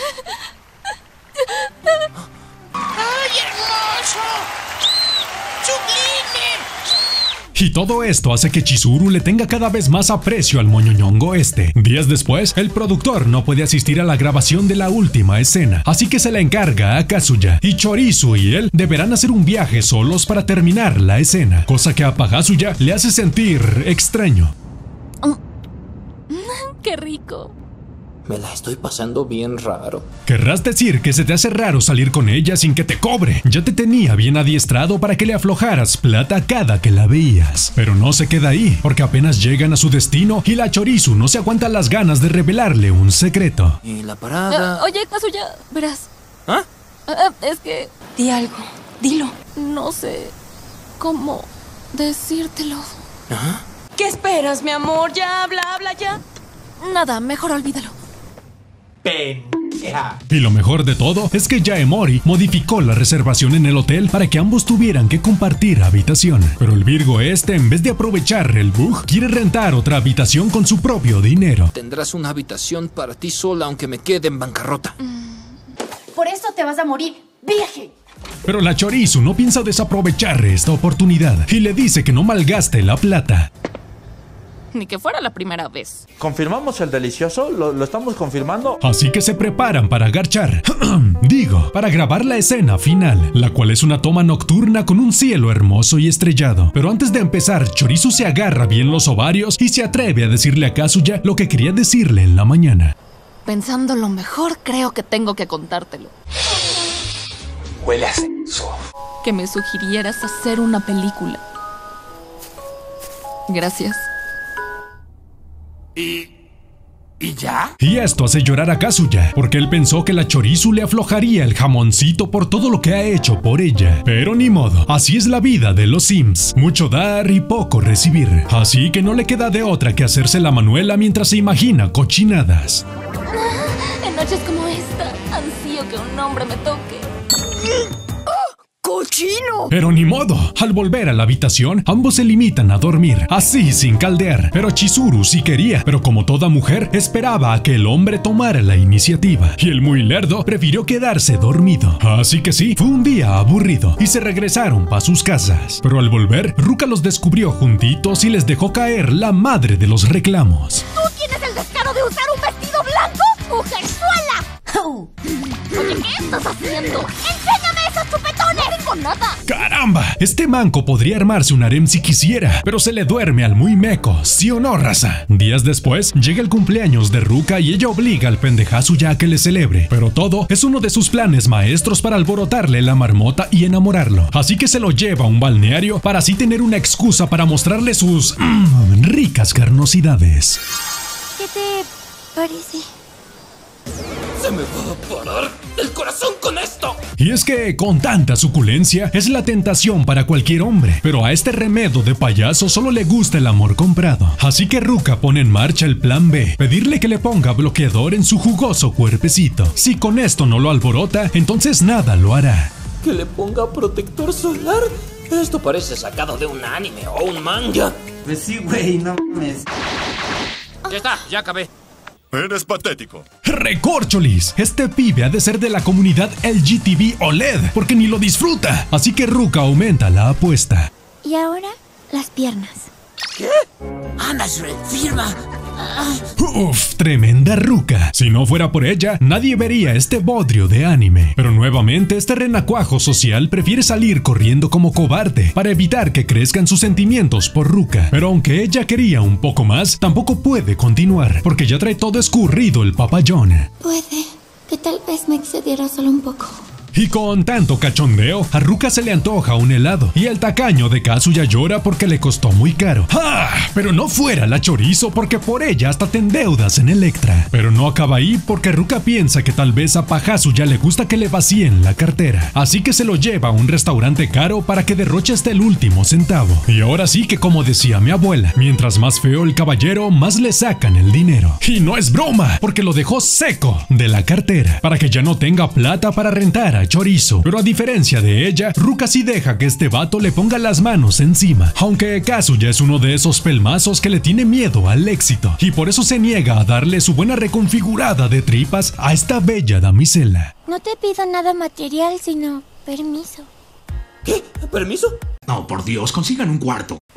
[SPEAKER 19] ¡Ay, hermoso! ¡Sublime!
[SPEAKER 1] Y todo esto hace que Chizuru le tenga cada vez más aprecio al moñoñongo este. Días después, el productor no puede asistir a la grabación de la última escena, así que se la encarga a Kazuya, y Chorizo y él deberán hacer un viaje solos para terminar la escena, cosa que a Pahasuya le hace sentir extraño.
[SPEAKER 2] ¡Qué rico!
[SPEAKER 3] Me la estoy pasando bien raro.
[SPEAKER 1] Querrás decir que se te hace raro salir con ella sin que te cobre. Ya te tenía bien adiestrado para que le aflojaras plata cada que la veías. Pero no se queda ahí, porque apenas llegan a su destino y la Chorizo no se aguanta las ganas de revelarle un secreto.
[SPEAKER 3] Y la parada...
[SPEAKER 2] Uh, oye, Kazuya, verás.
[SPEAKER 3] ¿Ah?
[SPEAKER 2] Uh, es que... Di algo, dilo. No sé cómo decírtelo.
[SPEAKER 3] ¿Ah?
[SPEAKER 2] ¿Qué esperas, mi amor? Ya, habla, habla ya. Nada, mejor olvídalo.
[SPEAKER 1] Pendeja. Y lo mejor de todo es que Yaemori modificó la reservación en el hotel para que ambos tuvieran que compartir habitación. Pero el Virgo este, en vez de aprovechar el bug, quiere rentar otra habitación con su propio dinero.
[SPEAKER 3] Tendrás una habitación para ti sola aunque me quede en bancarrota.
[SPEAKER 7] Por eso te vas a morir, virgen.
[SPEAKER 1] Pero la Chorizo no piensa desaprovechar esta oportunidad y le dice que no malgaste la plata.
[SPEAKER 2] Ni que fuera la primera vez.
[SPEAKER 9] ¿Confirmamos el delicioso? ¿Lo, lo estamos confirmando?
[SPEAKER 1] Así que se preparan para agarchar. Digo, para grabar la escena final, la cual es una toma nocturna con un cielo hermoso y estrellado. Pero antes de empezar, Chorizo se agarra bien los ovarios y se atreve a decirle a Kazuya lo que quería decirle en la mañana.
[SPEAKER 2] Pensando lo mejor, creo que tengo que contártelo.
[SPEAKER 3] Huele a sexo.
[SPEAKER 2] Que me sugirieras hacer una película. Gracias.
[SPEAKER 5] ¿Y... ¿Y ya?
[SPEAKER 1] Y esto hace llorar a Kazuya, porque él pensó que la Chorizo le aflojaría el jamoncito por todo lo que ha hecho por ella. Pero ni modo, así es la vida de los Sims. Mucho dar y poco recibir. Así que no le queda de otra que hacerse la manuela mientras se imagina cochinadas.
[SPEAKER 2] En noches como esta, ansío que un hombre me toque.
[SPEAKER 8] ¡Cochino!
[SPEAKER 1] Pero ni modo, al volver a la habitación, ambos se limitan a dormir, así sin caldear. Pero Chizuru sí quería, pero como toda mujer, esperaba a que el hombre tomara la iniciativa. Y el muy lerdo prefirió quedarse dormido. Así que sí, fue un día aburrido, y se regresaron para sus casas. Pero al volver, Ruka los descubrió juntitos y les dejó caer la madre de los reclamos.
[SPEAKER 7] ¿Tú tienes el descaro de usar un vestido blanco? ¡Mujerzuela! Oye, ¿qué estás haciendo? ¡Enséñame esos chupetones! ¡No tengo nada!
[SPEAKER 1] ¡Caramba! Este manco podría armarse un harem si quisiera, pero se le duerme al muy meco, ¿sí o no, raza? Días después, llega el cumpleaños de Ruka y ella obliga al pendejazo ya a que le celebre. Pero todo es uno de sus planes maestros para alborotarle la marmota y enamorarlo. Así que se lo lleva a un balneario para así tener una excusa para mostrarle sus mmm, ricas carnosidades.
[SPEAKER 7] ¿Qué te parece?
[SPEAKER 3] Se me va a parar el corazón con esto.
[SPEAKER 1] Y es que con tanta suculencia es la tentación para cualquier hombre, pero a este remedo de payaso solo le gusta el amor comprado. Así que Ruka pone en marcha el plan B, pedirle que le ponga bloqueador en su jugoso cuerpecito. Si con esto no lo alborota, entonces nada lo hará.
[SPEAKER 3] ¿Que le ponga protector solar? Esto parece sacado de un anime o un manga.
[SPEAKER 6] Pues sí, güey, no mames.
[SPEAKER 19] Ya está, ya acabé.
[SPEAKER 4] Eres patético.
[SPEAKER 1] ¡Recorcholis! Este pibe ha de ser de la comunidad L G T B O L E D, porque ni lo disfruta. Así que Ruka aumenta la apuesta.
[SPEAKER 7] Y ahora, las piernas.
[SPEAKER 19] ¿Qué? Anda, Shred, firma.
[SPEAKER 1] Uf, tremenda Ruka. Si no fuera por ella, nadie vería este bodrio de anime. Pero nuevamente este renacuajo social prefiere salir corriendo como cobarde para evitar que crezcan sus sentimientos por Ruka. Pero aunque ella quería un poco más, tampoco puede continuar, porque ya trae todo escurrido el papayón.
[SPEAKER 7] Puede que tal vez me excediera solo un poco.
[SPEAKER 1] Y con tanto cachondeo, a Ruka se le antoja un helado, y el tacaño de Kazuya llora porque le costó muy caro. ¡Ah! Pero no fuera la Chorizo, porque por ella hasta te endeudas en Electra. Pero no acaba ahí, porque Ruka piensa que tal vez a Kazuya le gusta que le vacíen la cartera. Así que se lo lleva a un restaurante caro para que derroche hasta el último centavo. Y ahora sí que, como decía mi abuela, mientras más feo el caballero, más le sacan el dinero. Y no es broma, porque lo dejó seco de la cartera, para que ya no tenga plata para rentar a Chorizo. Pero a diferencia de ella, Ruka sí deja que este vato le ponga las manos encima, aunque Kazuya es uno de esos pelmazos que le tiene miedo al éxito, y por eso se niega a darle su buena reconfigurada de tripas a esta bella damisela.
[SPEAKER 7] No te pido nada material, sino permiso.
[SPEAKER 3] ¿Qué? ¿Permiso?
[SPEAKER 13] No, por Dios, consigan un cuarto.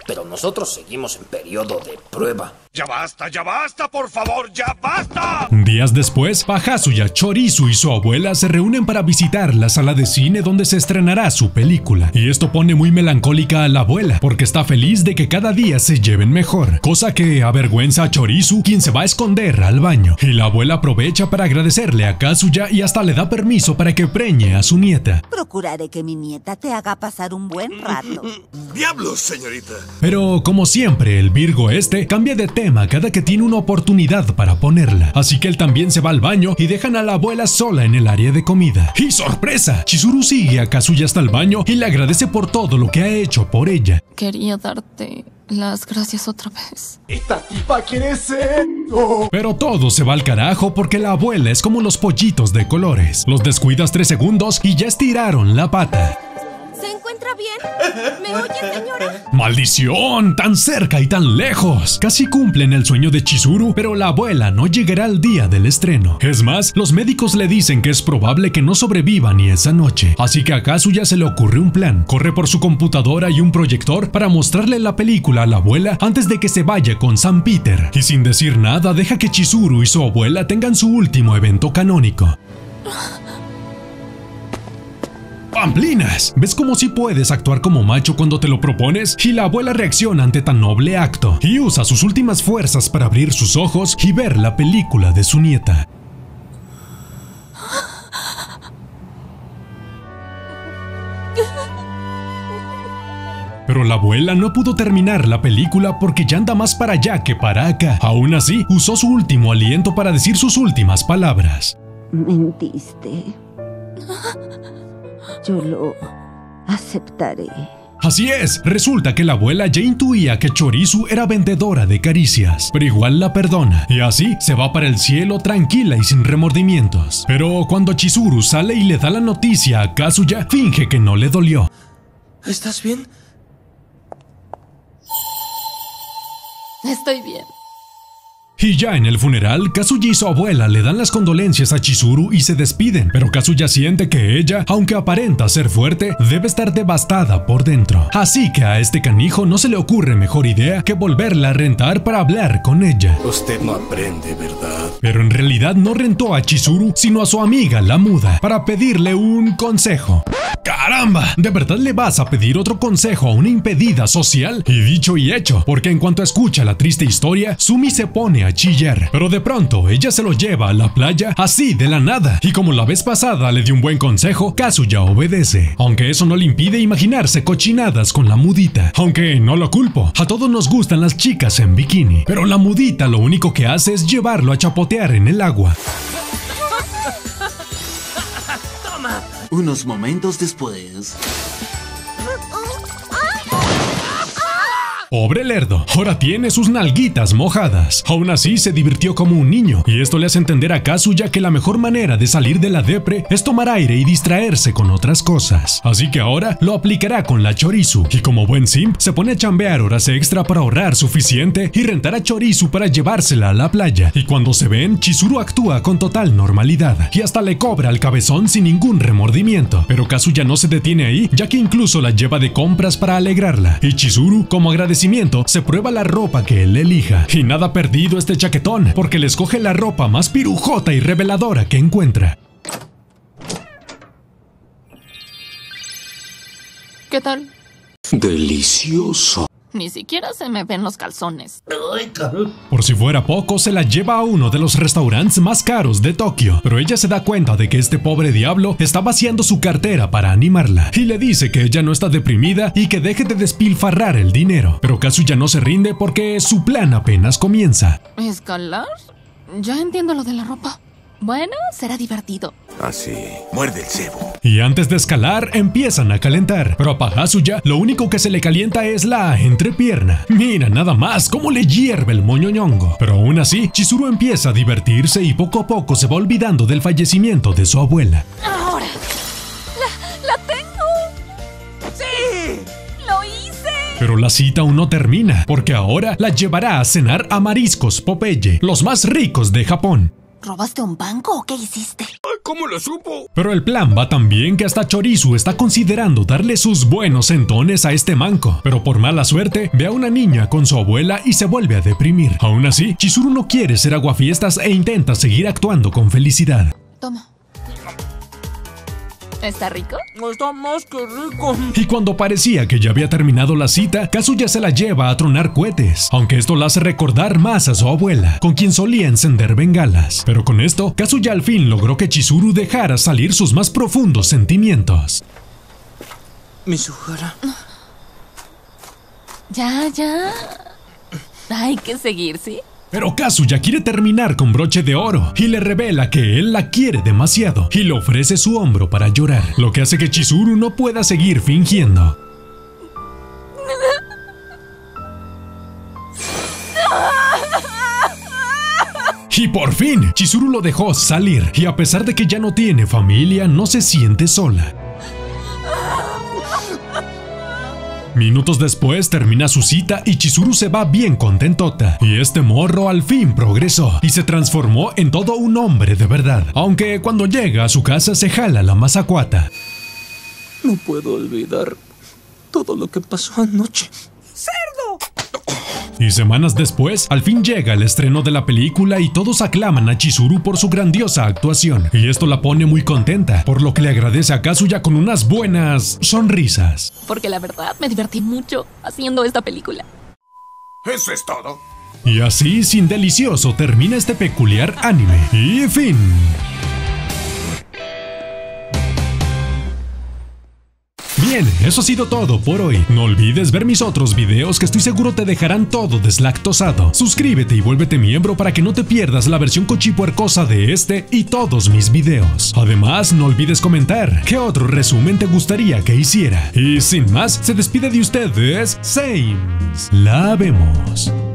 [SPEAKER 3] pero nosotros seguimos en periodo de prueba.
[SPEAKER 20] ¡Ya basta, ya basta, por favor, ya basta!
[SPEAKER 1] Días después, Pajazuya, Chorizo y su abuela se reúnen para visitar la sala de cine donde se estrenará su película. Y esto pone muy melancólica a la abuela, porque está feliz de que cada día se lleven mejor, cosa que avergüenza a Chorizo, quien se va a esconder al baño. Y la abuela aprovecha para agradecerle a Kazuya y hasta le da permiso para que preñe a su nieta.
[SPEAKER 13] Procuraré que mi nieta te haga pasar un buen rato.
[SPEAKER 4] ¡Diablos, señorita!
[SPEAKER 1] Pero, como siempre, el Virgo este cambia de tema cada que tiene una oportunidad para ponerla. Así que él también se va al baño y dejan a la abuela sola en el área de comida. ¡Y sorpresa! Chizuru sigue a Kazuya hasta el baño y le agradece por todo lo que ha hecho por ella.
[SPEAKER 2] Quería darte las gracias otra vez.
[SPEAKER 6] ¡Esta tipa quiere ser! ¡Oh!
[SPEAKER 1] Pero todo se va al carajo porque la abuela es como los pollitos de colores. Los descuidas tres segundos y ya estiraron la pata.
[SPEAKER 8] ¿Se encuentra bien? ¿Me oye, señora?
[SPEAKER 1] ¡Maldición! ¡Tan cerca y tan lejos! Casi cumplen el sueño de Chizuru, pero la abuela no llegará al día del estreno. Es más, los médicos le dicen que es probable que no sobreviva ni esa noche. Así que a Kazuya se le ocurre un plan. Corre por su computadora y un proyector para mostrarle la película a la abuela antes de que se vaya con San Peter. Y sin decir nada, deja que Chizuru y su abuela tengan su último evento canónico. ¡Pamplinas! ¿Ves cómo sí puedes actuar como macho cuando te lo propones? Y la abuela reacciona ante tan noble acto y usa sus últimas fuerzas para abrir sus ojos y ver la película de su nieta. Pero la abuela no pudo terminar la película porque ya anda más para allá que para acá. Aún así, usó su último aliento para decir sus últimas palabras.
[SPEAKER 13] Mentiste. Yo lo aceptaré.
[SPEAKER 1] Así es, resulta que la abuela ya intuía que Chorizo era vendedora de caricias, pero igual la perdona, y así se va para el cielo tranquila y sin remordimientos. Pero cuando Chizuru sale y le da la noticia a Kazuya, finge que no le dolió.
[SPEAKER 3] ¿Estás bien?
[SPEAKER 2] Estoy bien.
[SPEAKER 1] Y ya en el funeral, Kazuya y su abuela le dan las condolencias a Chizuru y se despiden, pero Kazuya siente que ella, aunque aparenta ser fuerte, debe estar devastada por dentro. Así que a este canijo no se le ocurre mejor idea que volverla a rentar para hablar con ella.
[SPEAKER 4] Usted no aprende, ¿verdad?
[SPEAKER 1] Pero en realidad no rentó a Chizuru, sino a su amiga la muda, para pedirle un consejo. ¡Caramba! ¿De verdad le vas a pedir otro consejo a una impedida social? Y dicho y hecho, porque en cuanto escucha la triste historia, Sumi se pone a chillar. Pero de pronto, ella se lo lleva a la playa, así de la nada. Y como la vez pasada le dio un buen consejo, Kazuya obedece. Aunque eso no le impide imaginarse cochinadas con la mudita. Aunque no lo culpo, a todos nos gustan las chicas en bikini. Pero la mudita lo único que hace es llevarlo a chapotear en el agua.
[SPEAKER 15] Unos momentos después...
[SPEAKER 1] Pobre lerdo, ahora tiene sus nalguitas mojadas. Aún así se divirtió como un niño, y esto le hace entender a Kazuya que la mejor manera de salir de la depre es tomar aire y distraerse con otras cosas. Así que ahora lo aplicará con la Chorizo, y como buen simp se pone a chambear horas extra para ahorrar suficiente y rentar a Chorizo para llevársela a la playa. Y cuando se ven, Chizuru actúa con total normalidad y hasta le cobra al cabezón sin ningún remordimiento. Pero Kazuya no se detiene ahí, ya que incluso la lleva de compras para alegrarla, y Chizuru, como agradecimiento, se prueba la ropa que él elija. Y nada perdido este chaquetón, porque le escoge la ropa más pirujota y reveladora que encuentra.
[SPEAKER 2] ¿Qué tal?
[SPEAKER 4] Delicioso.
[SPEAKER 2] Ni siquiera se me ven los calzones.
[SPEAKER 1] Por si fuera poco, se la lleva a uno de los restaurantes más caros de Tokio, pero ella se da cuenta de que este pobre diablo está vaciando su cartera para animarla, y le dice que ella no está deprimida y que deje de despilfarrar el dinero. Pero Kazuya no se rinde porque su plan apenas comienza.
[SPEAKER 2] ¿Escalar? Ya entiendo lo de la ropa. Bueno, será divertido.
[SPEAKER 4] Así, muerde el cebo.
[SPEAKER 1] Y antes de escalar, empiezan a calentar. Pero a Pajazuya, lo único que se le calienta es la entrepierna. Mira nada más cómo le hierve el moñoñongo. Pero aún así, Chizuru empieza a divertirse y poco a poco se va olvidando del fallecimiento de su abuela.
[SPEAKER 2] ¡Ahora! ¡La, la tengo!
[SPEAKER 6] ¡Sí!
[SPEAKER 2] ¡Lo hice!
[SPEAKER 1] Pero la cita aún no termina, porque ahora la llevará a cenar a Mariscos Popeye, los más ricos de Japón.
[SPEAKER 2] ¿Robaste un banco o qué hiciste?
[SPEAKER 5] ¿Cómo lo supo?
[SPEAKER 1] Pero el plan va tan bien que hasta Chorizo está considerando darle sus buenos centones a este manco. Pero por mala suerte, ve a una niña con su abuela y se vuelve a deprimir. Aún así, Chizuru no quiere ser aguafiestas e intenta seguir actuando con felicidad.
[SPEAKER 2] Toma. ¿Está rico?
[SPEAKER 19] Está más que rico.
[SPEAKER 1] Y cuando parecía que ya había terminado la cita, Kazuya se la lleva a tronar cohetes, aunque esto la hace recordar más a su abuela, con quien solía encender bengalas. Pero con esto, Kazuya al fin logró que Chizuru dejara salir sus más profundos sentimientos.
[SPEAKER 3] Mizuhara.
[SPEAKER 2] Ya, ya. Hay que seguir, ¿sí?
[SPEAKER 1] Pero Kazuya quiere terminar con broche de oro y le revela que él la quiere demasiado y le ofrece su hombro para llorar, lo que hace que Chizuru no pueda seguir fingiendo. Y por fin, Chizuru lo dejó salir y a pesar de que ya no tiene familia, no se siente sola. Minutos después termina su cita y Chizuru se va bien contentota. Y este morro al fin progresó y se transformó en todo un hombre de verdad. Aunque cuando llega a su casa se jala la mazacuata.
[SPEAKER 3] No puedo olvidar todo lo que pasó anoche.
[SPEAKER 6] ¡Cerdo!
[SPEAKER 1] Y semanas después, al fin llega el estreno de la película y todos aclaman a Chizuru por su grandiosa actuación. Y esto la pone muy contenta, por lo que le agradece a Kazuya con unas buenas sonrisas.
[SPEAKER 2] Porque la verdad me divertí mucho haciendo esta película.
[SPEAKER 20] ¿Eso es todo?
[SPEAKER 1] Y así, sin delicioso, termina este peculiar anime. Y fin. Bien, eso ha sido todo por hoy. No olvides ver mis otros videos que estoy seguro te dejarán todo deslactosado. Suscríbete y vuélvete miembro para que no te pierdas la versión cochipuercosa de este y todos mis videos. Además, no olvides comentar qué otro resumen te gustaría que hiciera. Y sin más, se despide de ustedes, Sames. La vemos.